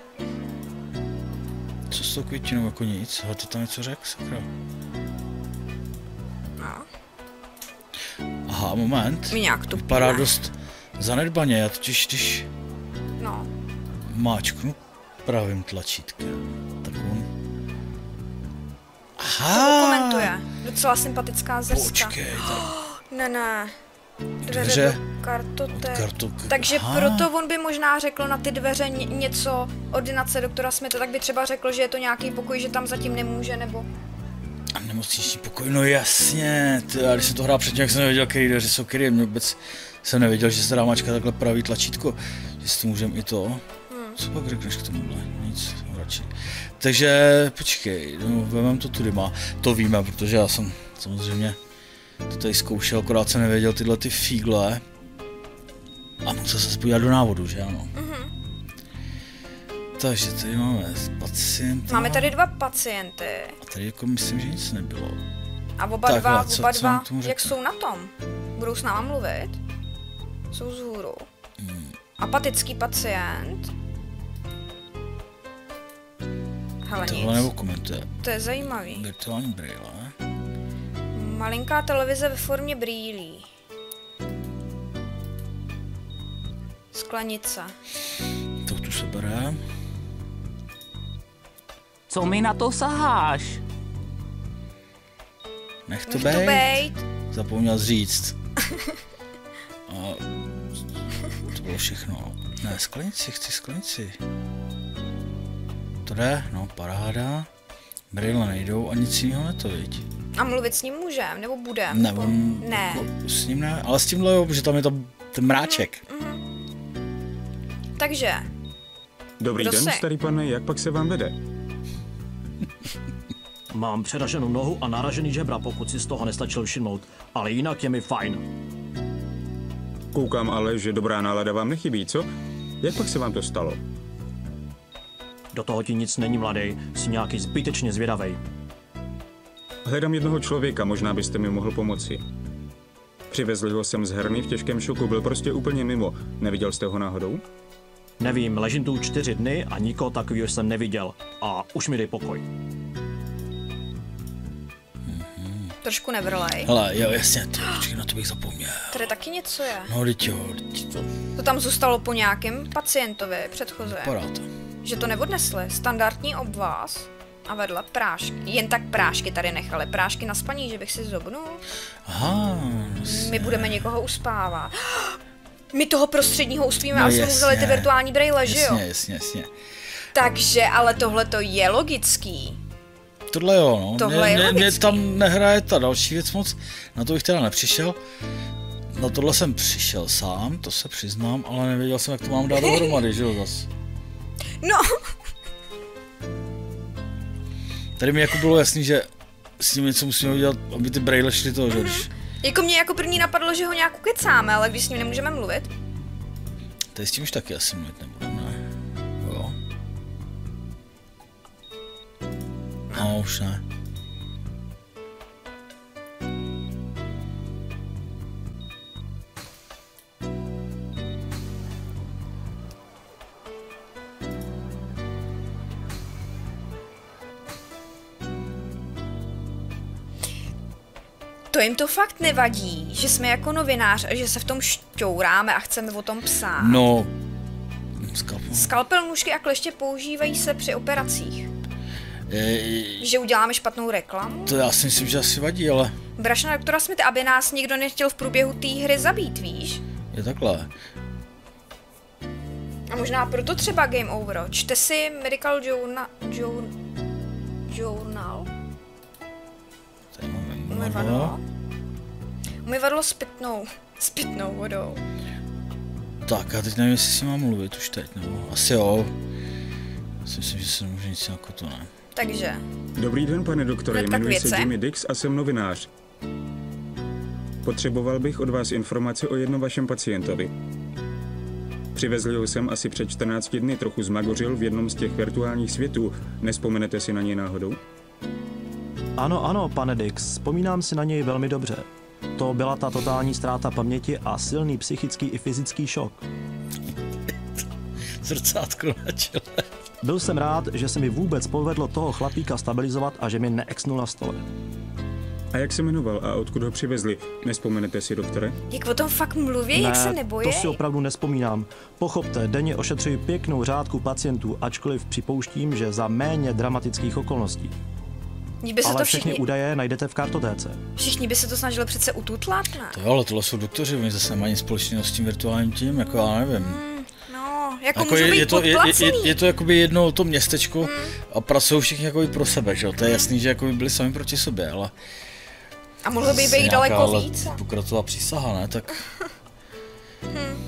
Co s tou květinou, jako nic, ale to tam něco řekl, sakra. No. Aha, moment. Mi nějak to Vypadá půjde. dost zanedbaně, já totiž, když No. máčknu pravým tlačítkem, tak on... To Aha! komentuje. Docela sympatická zrska. Počkej, tak Ne, ne. Dveře, Dveře do kartotek. kartok... Takže Aha. proto on by možná řekl na ty dveře ně- něco ordinace doktora Smitha, tak by třeba řekl, že je to nějaký pokoj, že tam zatím nemůže, nebo... A nemocniční pokoj, no jasně, ty, já když jsem to hrál předtím, jak jsem nevěděl, který dveře jsou který, mě vůbec jsem nevěděl, že se dá mačkat takhle pravý tlačítko, že si to můžem i to. Hmm. Co pak řekneš k tomuhle? Nic, radši. Takže počkej, no, vemem to tudy má, to víme, protože já jsem samozřejmě to tady zkoušel, akorát jsem nevěděl tyhle ty fígle. A musel se podívat do návodu, že ano? Mhm. Takže tady máme pacienta. Máme tady dva pacienty. A tady jako myslím, že nic nebylo. A oba Takhle, dva, co- oba co dva, mám k tomu jak řeknu? jsou na tom? Budou s náma mluvit? Jsou vzhůru. Hmm. Apatický pacient. Hele, Tohle nebo nic. komentuje. To je zajímavý. Virtuální brýle. Malinká televize ve formě brýlí. Sklenice. To tu se bere. Co mi na to saháš? Nech to Nech to bejt. bejt. Zapomněl říct. A to bylo všechno. Ne, sklenici, chci sklenici. To jde, no paráda. Brýle nejdou a nic jiného ne to, viď? A mluvit s ním můžem, nebo budem? Ne, nebo... on, ne. jako s ním ne, ale s tímhle jo, protože tam je to, ten mráček. Takže, Dobrý Kdo den, jsi? starý pane, jak pak se vám vede? Mám přeraženou nohu a naražený žebra, pokud si z toho nestačil všimnout, ale jinak je mi fajn. Koukám ale, že dobrá nálada vám nechybí, co? Jak pak se vám to stalo? Do toho ti nic není, mladý, jsi nějaký zbytečně zvědavej. Hledám jednoho člověka, možná byste mi mohl pomoci. Přivezli ho sem z herny v těžkém šoku, byl prostě úplně mimo. Neviděl jste ho náhodou? Nevím, ležím tu čtyři dny a nikoho takového jsem neviděl. A už mi dej pokoj. trošku nevrlej. Hele, jo, jasně, to, počkej, na to bych zapomněl. Tady taky něco je. No, teď jo, teď to To tam zůstalo po nějakém pacientovi předchozím. vypadá to. Že to neodnesli. Standardní obvaz a vedle prášky. Jen tak prášky tady nechali. Prášky na spaní, že bych si zobnul. Aha, jasně. My budeme někoho uspávat. My toho prostředního uspíme, No ale jsme jasně. vzali ty virtuální brejle, že jo? Jasně, jasně, jasně. Takže, ale tohle to je logický. Tohle jo, no. Tohle mě, je mě, mě logický. tam nehraje ta další věc moc, na to bych teda nepřišel. Na tohle jsem přišel sám, to se přiznám, ale nevěděl jsem, jak to mám dát dohromady, že jo, zas. No, Tady mi jako bylo jasný, že s ním něco musíme udělat, aby ty brejle šly toho, že když... jako mě jako první napadlo, že ho nějak ukecáme, ale když s ním nemůžeme mluvit. Tady s tím už taky asi mluvit nebudeme, ne? Jo. No, už ne. To jim to fakt nevadí, že jsme jako novinář a že se v tom šťouráme a chceme o tom psát. No... Skalpel. Skalpel, nůžky a kleště používají se při operacích. Je, že uděláme špatnou reklamu? To já si myslím, že asi vadí, ale... Brašna doktora Smitha, aby nás nikdo nechtěl v průběhu té hry zabít, víš? Je takhle. A možná proto třeba Game Over. Čte si Medical Journal... Jo, journal? Tady máme umyvadlo. Umyvadlo s pitnou, s pitnou vodou. Tak, já teď nevím, jestli si mám mluvit už teď, nebo asi jo. Já si myslím, že se nemůže nic jako to, ne. Takže. Dobrý den, pane doktore, jmenuji se Jimmy Dix a jsem novinář. Potřeboval bych od vás informace o jednom vašem pacientovi. Přivezli ho sem asi před čtrnácti dny, trochu zmagořil v jednom z těch virtuálních světů. Nespomenete si na něj náhodou? Ano, ano, pane Dix, vzpomínám si na něj velmi dobře. To byla ta totální ztráta paměti a silný psychický i fyzický šok. Zrcátko na čele. Byl jsem rád, že se mi vůbec povedlo toho chlapíka stabilizovat a že mi neexnul na stole. A jak se jmenoval a odkud ho přivezli? Nespomenete si, doktore? Jak o tom fakt mluví, ne, jak se nebojí? To si opravdu nespomínám. Pochopte, denně ošetřuji pěknou řádku pacientů, ačkoliv připouštím, že za méně dramatických okolností. By se ale to všechny všichni... údaje najdete v kartotéce. Všichni by se to snažili přece ututlat, ne? To jo, ale tohle jsou doktoři, oni zase nemají nic společného s tím virtuálním tím, jako já nevím. Mm, no, jako, jako můžou je, být je, to, je, je, je to jakoby jedno to městečko mm. a pracují všichni jakoby pro sebe, že jo? To je jasný, že jakoby byli sami proti sobě, ale... A mohlo by být daleko víc. Pokratová přísaha, ne? Tak... hmm.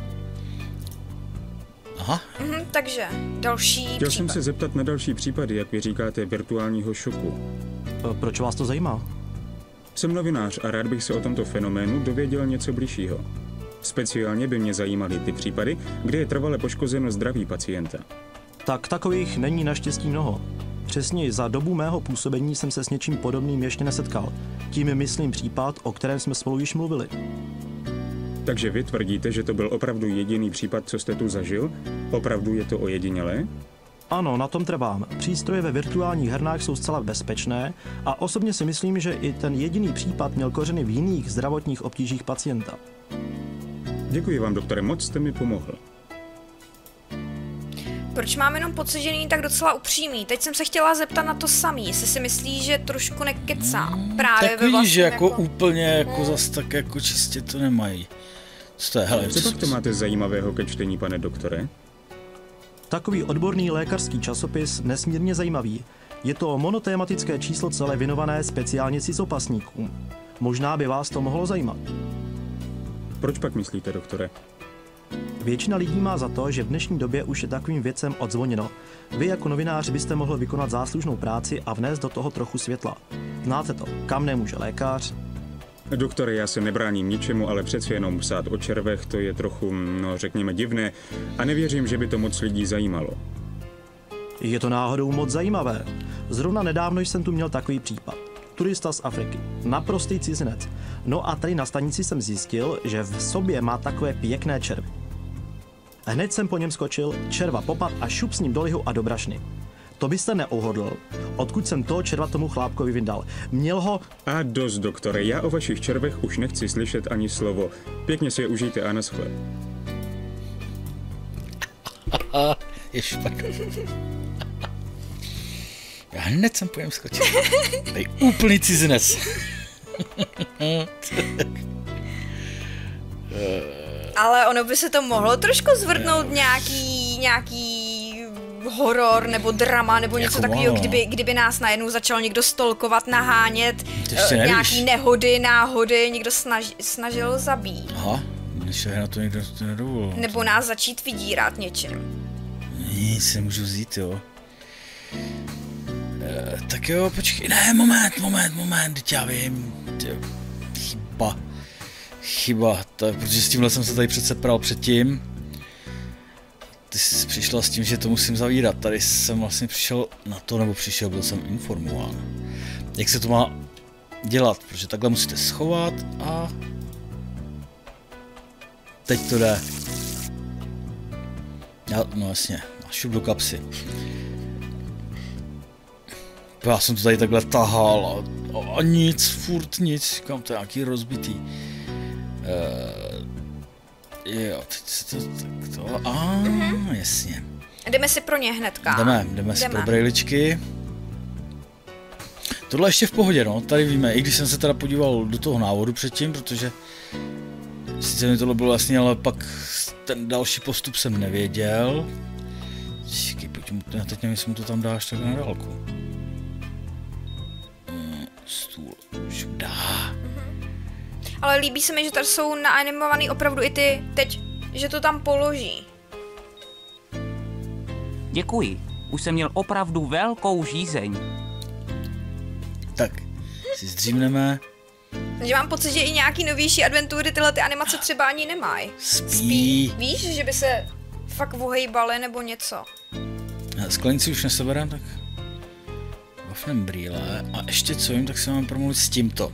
Aha. Mhm, takže další Chtěl případ. jsem se zeptat na další případy, jak vy říkáte, virtuálního šoku. Proč vás to zajímá? Jsem novinář a rád bych se o tomto fenoménu dověděl něco bližšího. Speciálně by mě zajímaly ty případy, kde je trvale poškozeno zdraví pacienta. Tak takových není naštěstí mnoho. Přesně za dobu mého působení jsem se s něčím podobným ještě nesetkal. Tím myslím případ, o kterém jsme spolu již mluvili. Takže vy tvrdíte, že to byl opravdu jediný případ, co jste tu zažil? Opravdu je to ojedinělé? Ano, na tom trvám. Přístroje ve virtuálních hernách jsou zcela bezpečné a osobně si myslím, že i ten jediný případ měl kořeny v jiných zdravotních obtížích pacienta. Děkuji vám, doktore, moc jste mi pomohl. Proč mám jenom pocit, že není tak docela upřímný? Teď jsem se chtěla zeptat na to samý, jestli si myslí, že trošku nekecá. Právě tak ve vidíš, že jako, jako úplně jako zas tak jako čistě to nemají. Co to je, hele, Co pak to máte zajímavého ke čtení, pane doktore? Takový odborný lékařský časopis nesmírně zajímavý. Je to monotématické číslo celé věnované speciálně cizopasníkům. Možná by vás to mohlo zajímat. Proč pak myslíte, doktore? Většina lidí má za to, že v dnešní době už je takovým věcem odzvoněno. Vy jako novinář byste mohl vykonat záslužnou práci a vnést do toho trochu světla. Znáte to, kam nemůže lékař. Doktore, já se nebráním ničemu, ale přeci jenom psát o červech, to je trochu, no řekněme, divné a nevěřím, že by to moc lidí zajímalo. Je to náhodou moc zajímavé. Zrovna nedávno jsem tu měl takový případ. Turista z Afriky, naprostý cizinec. No a tady na stanici jsem zjistil, že v sobě má takové pěkné červy. Hned jsem po něm skočil, červa popad a šup s ním do lihu a do brašny. To byste neuhodl, odkud jsem toho červa tomu chlápkovi vyndal. Měl ho... A dost, doktore, já o vašich červech už nechci slyšet ani slovo. Pěkně si je užijte a naschle. Je špatný. Já hned jsem po něm skočil. Tady úplný cizinec. Ale ono by se to mohlo trošku zvrtnout nějaký, nějaký horor nebo drama nebo něco jako takového, kdyby, kdyby nás najednou začal někdo stolkovat, nahánět, uh, nějaký nehody, náhody, někdo snaž, snažil zabít. Aha, když na to někdo nedovolil. Nebo nás začít vydírat něčím. Nic se můžu vzít, jo. E, tak jo, počkej, ne, moment, moment, moment, teď já vím. Tě, chyba. Chyba, tak, protože s tímhle jsem se tady přece pral předtím. Ty jsi přišla s tím, že to musím zavírat. Tady jsem vlastně přišel na to, nebo přišel, byl jsem informován. Jak se to má dělat, protože takhle musíte schovat a... Teď to jde. Já, no jasně, šup do kapsy. Já jsem to tady takhle tahal a a, a nic, furt nic, říkám, to je nějaký rozbitý. Uh, jo, teď se to, tak to, a mm-hmm. jasně. Jdeme si pro ně hnedka. Jdeme, jdeme si pro brejličky. Tohle ještě v pohodě, no, tady víme, i když jsem se teda podíval do toho návodu předtím, protože sice mi tohle bylo jasný, ale pak ten další postup jsem nevěděl. Čekaj, pojď mu, já teď nevím, jestli mu to tam dáš tak na dálku. Stůl, už dá. Ale líbí se mi, že tady jsou naanimovaný opravdu i ty teď, že to tam položí. Děkuji, už jsem měl opravdu velkou žízeň. Tak, si zdřímneme. Takže mám pocit, že i nějaký novější adventury tyhle ty animace třeba ani nemají. Spí. Spí. Víš, že by se fakt ohejbaly nebo něco. Sklenici už neseberem, tak bafnem brýle a ještě co jim, tak se mám promluvit s tímto.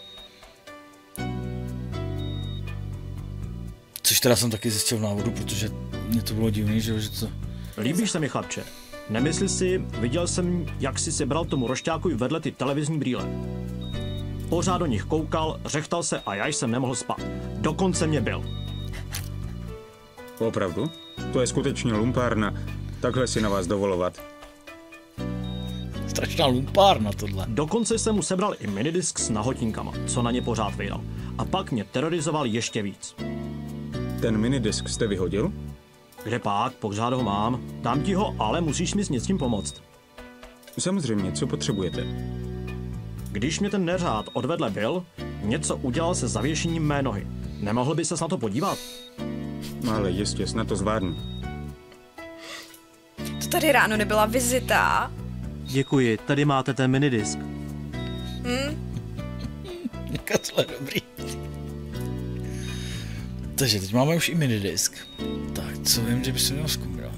Což teda jsem taky zjistil v návodu, protože mě to bylo divný, že, že to... Líbíš se mi, chlapče. Nemysli si, viděl jsem, jak si sebral tomu rošťákovi vedle ty televizní brýle. Pořád do nich koukal, řechtal se a já jsem nemohl spát. Dokonce mě byl. Opravdu? To je skutečně lumpárna. Takhle si na vás dovolovat. Strašná lumpárna tohle. Dokonce jsem mu sebral i minidisk s nahotinkama, co na ně pořád vydal. A pak mě terorizoval ještě víc. Ten minidisk jste vyhodil? Kde pak, pořád ho mám. Dám ti ho, ale musíš mi s něčím pomoct. Samozřejmě, co potřebujete? Když mě ten neřád odvedle byl, něco udělal se zavěšením mé nohy. Nemohl by ses na to podívat? Ale jistě, snad to zvládnu. To tady ráno nebyla vizita. Děkuji, tady máte ten minidisk. Hm? Tohle dobrý. Takže teď máme už i minidisk. Tak, co vím, že by se měl zkumrat.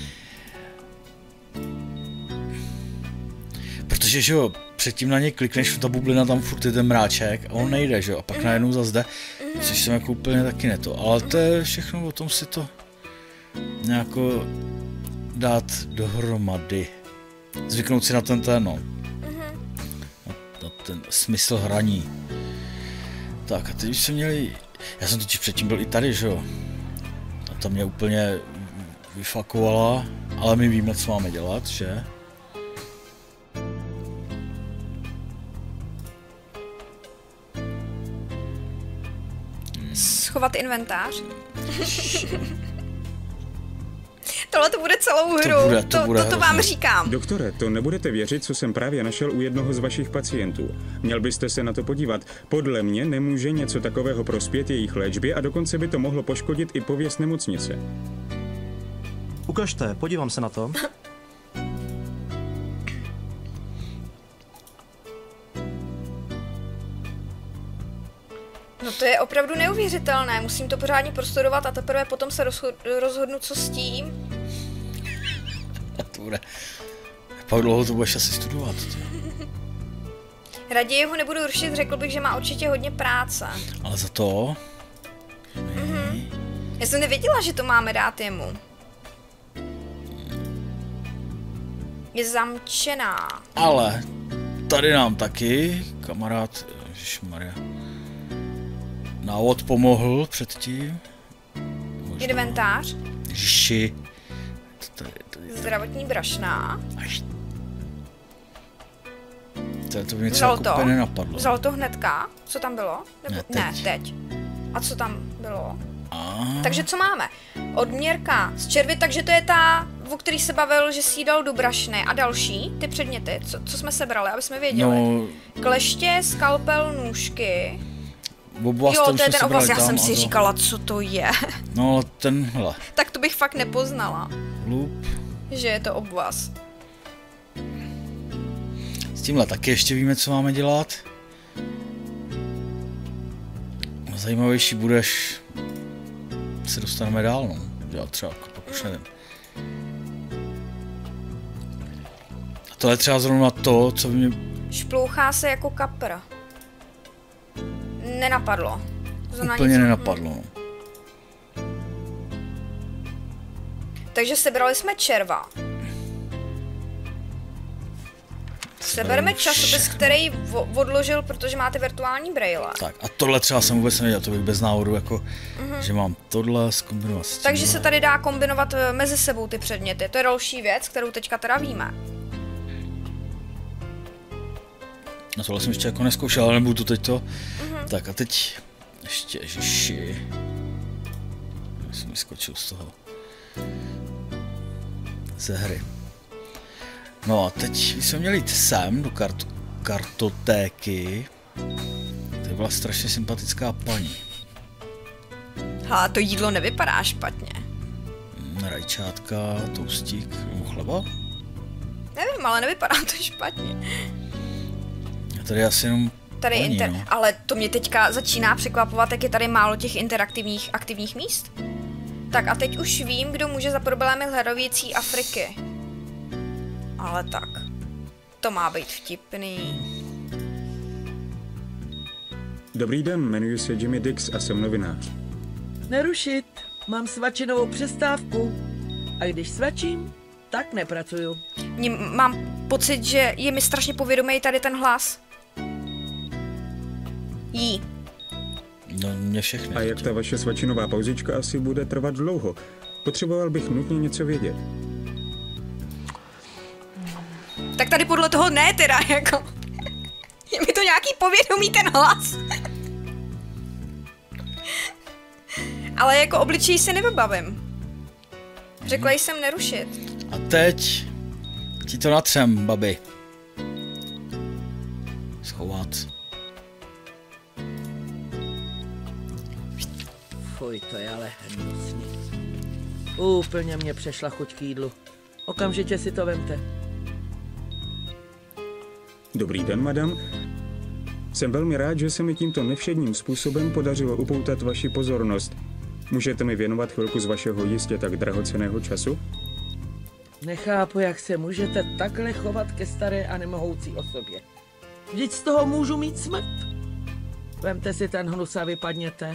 Protože, že jo, předtím na něj klikneš, ta bublina, tam furt je ten mráček a on nejde, že jo, a pak najednou zase jde, což jsem jako úplně taky neto. Ale to je všechno o tom si to nějako dát dohromady. Zvyknout si na ten ten, no. Na, na ten smysl hraní. Tak a teď jsme měli... Já jsem totiž předtím byl i tady, že jo. A ta mě úplně vyfakovala, ale my víme, co máme dělat, že? Schovat inventář. Tohle to bude celou hru, to, bude, to, to, bude to, to vám říkám. Doktore, to nebudete věřit, co jsem právě našel u jednoho z vašich pacientů. Měl byste se na to podívat. Podle mě nemůže něco takového prospět jejich léčbě a dokonce by to mohlo poškodit i pověst nemocnice. Ukažte, podívám se na to. No to je opravdu neuvěřitelné, musím to pořádně prostudovat a teprve potom se rozhodnu, co s tím. To bude... Pak dlouho to budeš asi studovat. Raději ho nebudu rušit, řekl bych, že má určitě hodně práce. Ale za to... Mm-hmm. Já jsem nevěděla, že to máme dát jemu. Je zamčená. Ale tady nám taky kamarád, ježišmarja, návod pomohl předtím. Možná. Inventář. Ježiši. Tady, tady. Zdravotní brašna. Až. To, to by mě třeba úplně nenapadlo. Vzal to hnedka? Co tam bylo? Nebo... Ne, teď. ne, teď. A co tam bylo? A... Takže co máme? Odměrka z červy, takže to je ta, o který se bavil, že si jí dal do brašny. A další, ty předměty, co, co jsme sebrali, aby jsme věděli. No... Kleště, skalpel, nůžky. Oblast, jo, to je ten oblast, já tam, jsem si to... říkala, co to je. No, tenhle. Tak to bych fakt nepoznala. Lup. Že je to oblast. S tímhle taky ještě víme, co máme dělat. Zajímavější budeš, se dostaneme dál, no. Já třeba, pak už nevím. A to je třeba zrovna to, co by mě... Šplouchá se jako kapr. Nenapadlo. Zrovna úplně nic... nenapadlo, no. Takže sebrali jsme červa. Sebereme časopis, který odložil, protože máte virtuální brejle. Tak a tohle třeba jsem vůbec nevěděl, to bych bez návodu, jako, mm-hmm. že mám tohle zkombinovat s tím. Takže se tady dá kombinovat mezi sebou ty předměty. To je další věc, kterou teďka teda víme. No tohle jsem ještě jako neskoušel, ale nebudu to teď to. Mm-hmm. Tak a teď ještě, ježiši. Já jsem vyskočil z toho. Ze hry. No a teď jsme měli jít sem do kart kartotéky. To byla strašně sympatická paní. Ha, to jídlo nevypadá špatně. Rajčátka, toustík, nebo chleba? Nevím, ale nevypadá to špatně. A tady asi jenom tady paní, inter... no. Ale to mě teďka začíná překvapovat, jak je tady málo těch interaktivních aktivních míst. Tak a teď už vím, kdo může za problémy s hladověcí Afriky. Ale tak, to má být vtipný. Dobrý den, jmenuji se Jimmy Dix a jsem novinář. Nerušit, mám svačinovou přestávku. A když svačím, tak nepracuju. Mě, mám pocit, že je mi strašně povědomý tady ten hlas. Jí. No, mě všechny. A jak ta vaše svačinová pauzička asi bude trvat dlouho? Potřeboval bych nutně něco vědět. Tak tady podle toho ne teda, jako. Je mi to nějaký povědomí ten hlas. Ale jako obličej si nevybavím. Řekla jsem nerušit. A teď ti to natřem, babi. Schovat. Fuj, to je ale hnusný. Úplně mě přešla chuť k jídlu. Okamžitě si to vemte. Dobrý den, madam. Jsem velmi rád, že se mi tímto nevšedním způsobem podařilo upoutat vaši pozornost. Můžete mi věnovat chvilku z vašeho jistě tak drahocenného času? Nechápu, jak se můžete takhle chovat ke staré a nemohoucí osobě. Vždyť z toho můžu mít smrt. Vemte si ten hnus a vypadněte.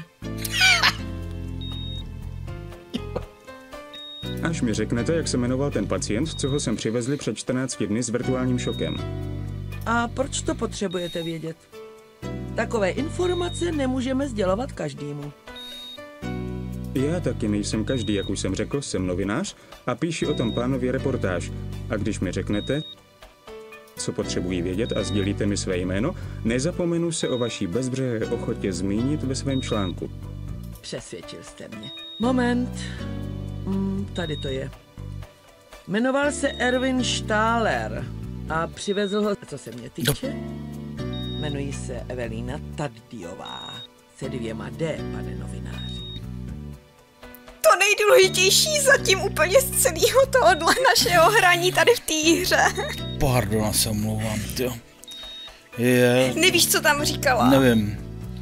Až mi řeknete, jak se jmenoval ten pacient, co ho sem přivezli před čtrnácti dny s virtuálním šokem. A proč to potřebujete vědět? Takové informace nemůžeme sdělovat každému. Já taky nejsem každý, jak už jsem řekl, jsem novinář a píši o tom pánově reportáž. A když mi řeknete, co potřebuji vědět a sdělíte mi své jméno, nezapomenu se o vaší bezbřehé ochotě zmínit ve svém článku. Přesvědčil jste mě. Moment. Mm, tady to je. Jmenoval se Erwin Stahler a přivezl ho, co se mě týče, jmenuji se Evelina Taddiová, se dvěma D, pane novináři. To nejdůležitější zatím úplně z celého tohohle našeho hraní tady v té hře. Pardon, se omlouvám, tyjo. Je... Nevíš, co tam říkala? Nevím.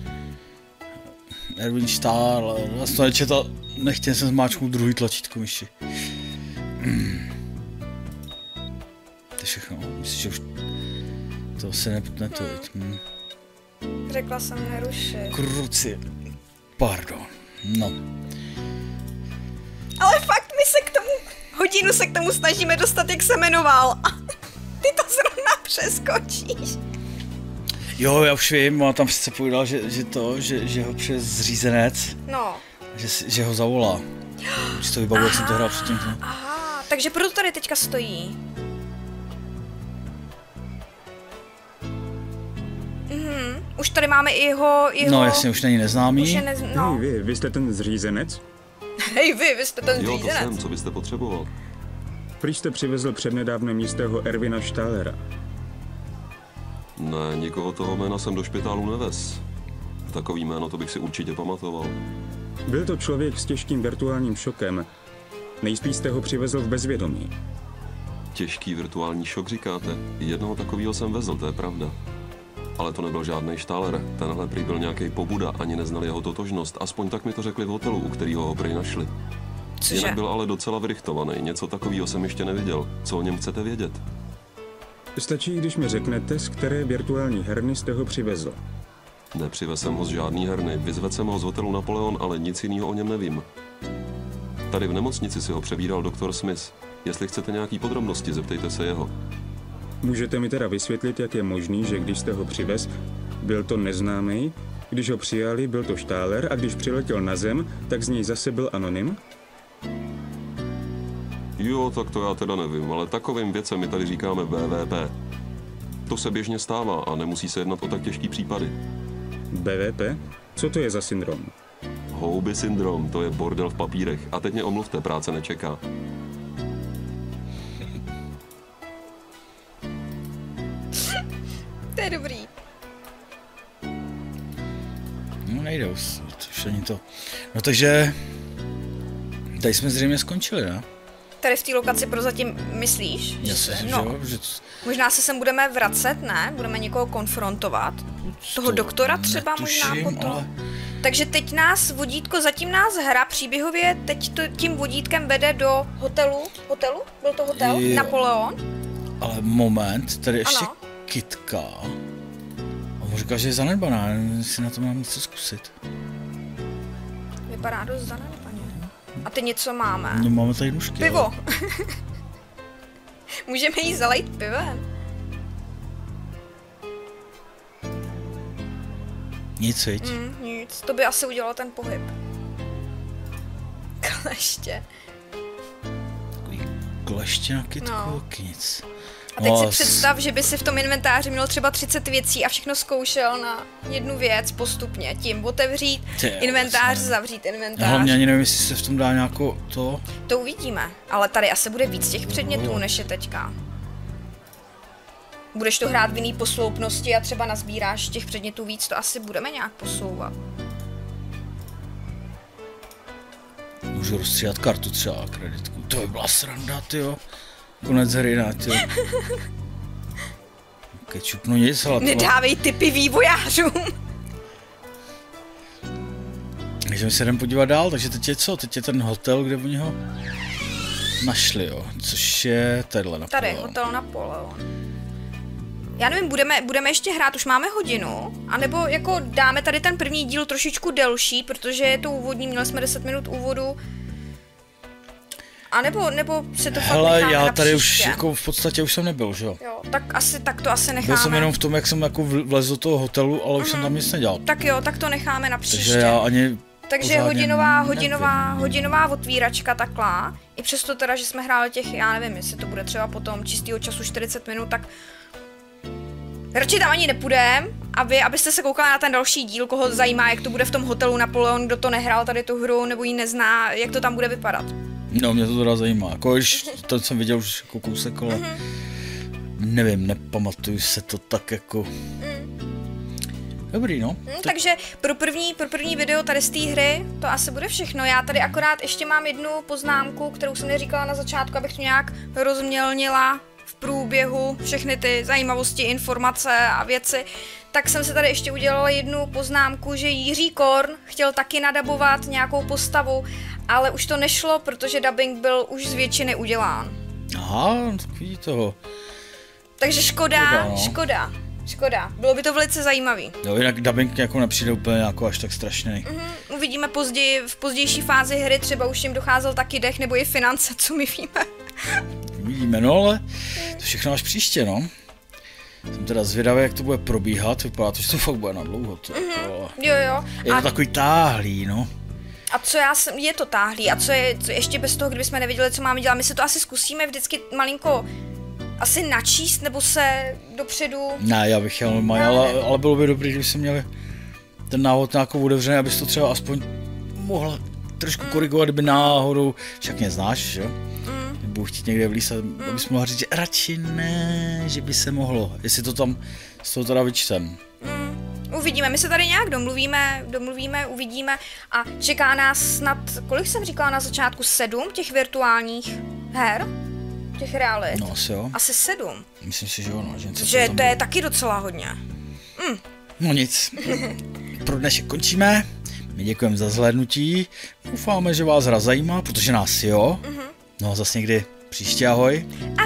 Erwin Stahl, ale vlastně nečetl, nechtěl jsem zmáčknout druhý tlačítko myši. Mm. To je všechno, myslím, že už to se nepne to, hmm. Řekla jsem nerušit. Kruci. Pardon, no. Ale fakt my se k tomu, hodinu se k tomu snažíme dostat, jak se jmenoval. A ty to zrovna přeskočíš. Jo, já už vím, ona tam přece povídala, že, že to, že, že ho přes zřízenec, no. že, že ho zavolá. Už to vybavuji, jak jsem to hrál předtím. No. Aha, takže proto tady teďka stojí. Mhm, už tady máme i jeho, jeho... No jasně, už není neznámý. Už je nez... no. Hej vy, vy jste ten zřízenec? Hej vy, vy jste ten Jo, to zřízenec. jsem, co byste potřeboval. Prý jste přivezl přednedávnem jistého Erwina Stahlera. Ne, nikoho toho jména jsem do špitálu nevez. Takový jméno to bych si určitě pamatoval. Byl to člověk s těžkým virtuálním šokem. Nejspíš jste ho přivezl v bezvědomí. Těžký virtuální šok, říkáte? Jednoho takového jsem vezl, to je pravda. Ale to nebyl žádný Stahler. Tenhle prý byl nějaký pobuda, ani neznali jeho totožnost. Aspoň tak mi to řekli v hotelu, u kterého ho prý našli. Cože? Jinak byl ale docela vyrychtovaný. Něco takového jsem ještě neviděl. Co o něm chcete vědět? Stačí, když mi řeknete, z které virtuální herny jste ho přivezl. Nepřivez jsem ho z žádný herny. Vyzvedl jsem ho z hotelu Napoleon, ale nic jiného o něm nevím. Tady v nemocnici si ho přebíral doktor Smith. Jestli chcete nějaký podrobnosti, zeptejte se jeho. Můžete mi teda vysvětlit, jak je možný, že když jste ho přivez, byl to neznámý, když ho přijali, byl to Štáler a když přiletěl na zem, tak z něj zase byl anonym? Jo, tak to já teda nevím, ale takovým věcem my tady říkáme B V P. To se běžně stává a nemusí se jednat o tak těžký případy. B V P? Co to je za syndrom? Houby syndrom, to je bordel v papírech. A teď mě omluvte, práce nečeká. To je dobrý. No nejde už, už ani to. No takže, tady jsme zřejmě skončili, ne? Tady v té lokaci prozatím myslíš? Já si myslím, no, že, že... Možná se sem budeme vracet, ne? Budeme někoho konfrontovat. Toho to doktora třeba netuším, možná potom. Ale... Takže teď nás vodítko, zatím nás hra příběhově teď to, tím vodítkem vede do hotelu. Hotelu? Byl to hotel? Jo. Napoleon? Ale moment, tady ještě ano. Kytka. A on říká, že je zanedbaná, si na to mám něco zkusit. Vypadá dost zanedbaně. A teď něco máme. No máme tady nůžky. Pivo. Ale... Můžeme jí zalejt pivem. Nic, viď? Mm, nic, to by asi udělal ten pohyb. Kleště. Takový kleště na Kytku, no. Nic. A teď si představ, že by si v tom inventáři měl třeba třicet věcí a všechno zkoušel na jednu věc postupně. Tím otevřít Ty, inventář, vlastně. Zavřít inventář. Hlavně ani nevím, jestli se v tom dá nějakou to... To uvidíme, ale tady asi bude víc těch předmětů, než je teďka. Budeš to hrát v jiný posloupnosti a třeba nazbíráš těch předmětů víc, to asi budeme nějak posouvat. Můžu rozstříhat kartu třeba, kreditku. To by byla sranda, tyjo. Konec hry, ne, tyjo. Kečupnu nic, ale... Nedávej tipy vývojářům. Takže my se jdeme podívat dál, takže teď je co? Teď je ten hotel, kde oni ho našli, jo. Což je tenhle Napoleon. Tady, hotel Napoleon. Já nevím, budeme, budeme ještě hrát, už máme hodinu, anebo jako dáme tady ten první díl trošičku delší, protože je to úvodní, měli jsme deset minut úvodu. A nebo, nebo se to Hele, fakt necháme já na tady příště. už jako v podstatě už jsem nebyl, že jo? Jo, tak asi, tak to asi necháme. Byl jsem jenom v tom, jak jsem jako vlezl do toho hotelu, ale už mm. jsem tam nic nedělal. Tak jo, tak to necháme na příště. Takže já ani Takže hodinová, hodinová, hodinová otvíračka takhle. I přesto teda, že jsme hráli těch, já nevím, jestli to bude třeba potom čistýho času čtyřicet minut, tak radši tam ani nepůjdem, a vy, abyste se koukali na ten další díl, koho zajímá, jak to bude v tom hotelu Napoleon, kdo to nehrál tady tu hru, nebo ji nezná, jak to tam bude vypadat. No, mě to teda zajímá, jako když to jsem viděl už jako kousek, ale mm-hmm. nevím, nepamatuju se to tak jako... Mm. Dobrý, no. Mm, tak... Takže pro první, pro první video tady z té hry to asi bude všechno. Já tady akorát ještě mám jednu poznámku, kterou jsem neříkala na začátku, abych to nějak rozmělnila v průběhu všechny ty zajímavosti, informace a věci. Tak jsem se tady ještě udělala jednu poznámku, že Jiří Korn chtěl taky nadabovat nějakou postavu, ale už to nešlo, protože dubbing byl už z většiny udělán. Aha, tak vidí toho. Takže škoda, škoda, no. škoda, škoda. Bylo by to velice zajímavý. Jo, jinak dubbing jako nepřijde úplně jako až tak strašný. Mm-hmm, uvidíme později, v pozdější fázi hry, třeba už jim docházel taky dech, nebo i finance, co my víme. Vidíme, no ale to všechno až příště, no. Jsem teda zvědavý, jak to bude probíhat, vypadá to, že to fakt bude na dlouho. To, mm-hmm. Jo, jo. Je to a... takový táhlý, no. A co já jsem, je to táhlý, a co je, co ještě bez toho, kdybychom nevěděli, co máme dělat, my se to asi zkusíme vždycky malinko asi načíst, nebo se dopředu... Ne, já bych chtěl normálně, ale, ale bylo by dobrý, kdyby se měli ten návod nějakou otevřený, abys to třeba aspoň mohla trošku mm. korigovat, kdyby náhodou, však mě znáš, že jo? Mm. Budu chtít někde vlíst, mm. abys mohla říct, že radši ne, že by se mohlo, jestli to tam z toho teda vyčtem. Mm. Uvidíme, my se tady nějak domluvíme, domluvíme, uvidíme a čeká nás snad, kolik jsem říkala na začátku, sedm těch virtuálních her? Těch realit? No asi jo. Asi sedm. Myslím si, že jo, no. Že, že to je taky docela hodně. Mm. No nic. Pro dnešek končíme. My děkujeme za zhlédnutí. Doufáme, že vás hra zajímá, protože nás jo. Mm-hmm. No a zase někdy příště, ahoj.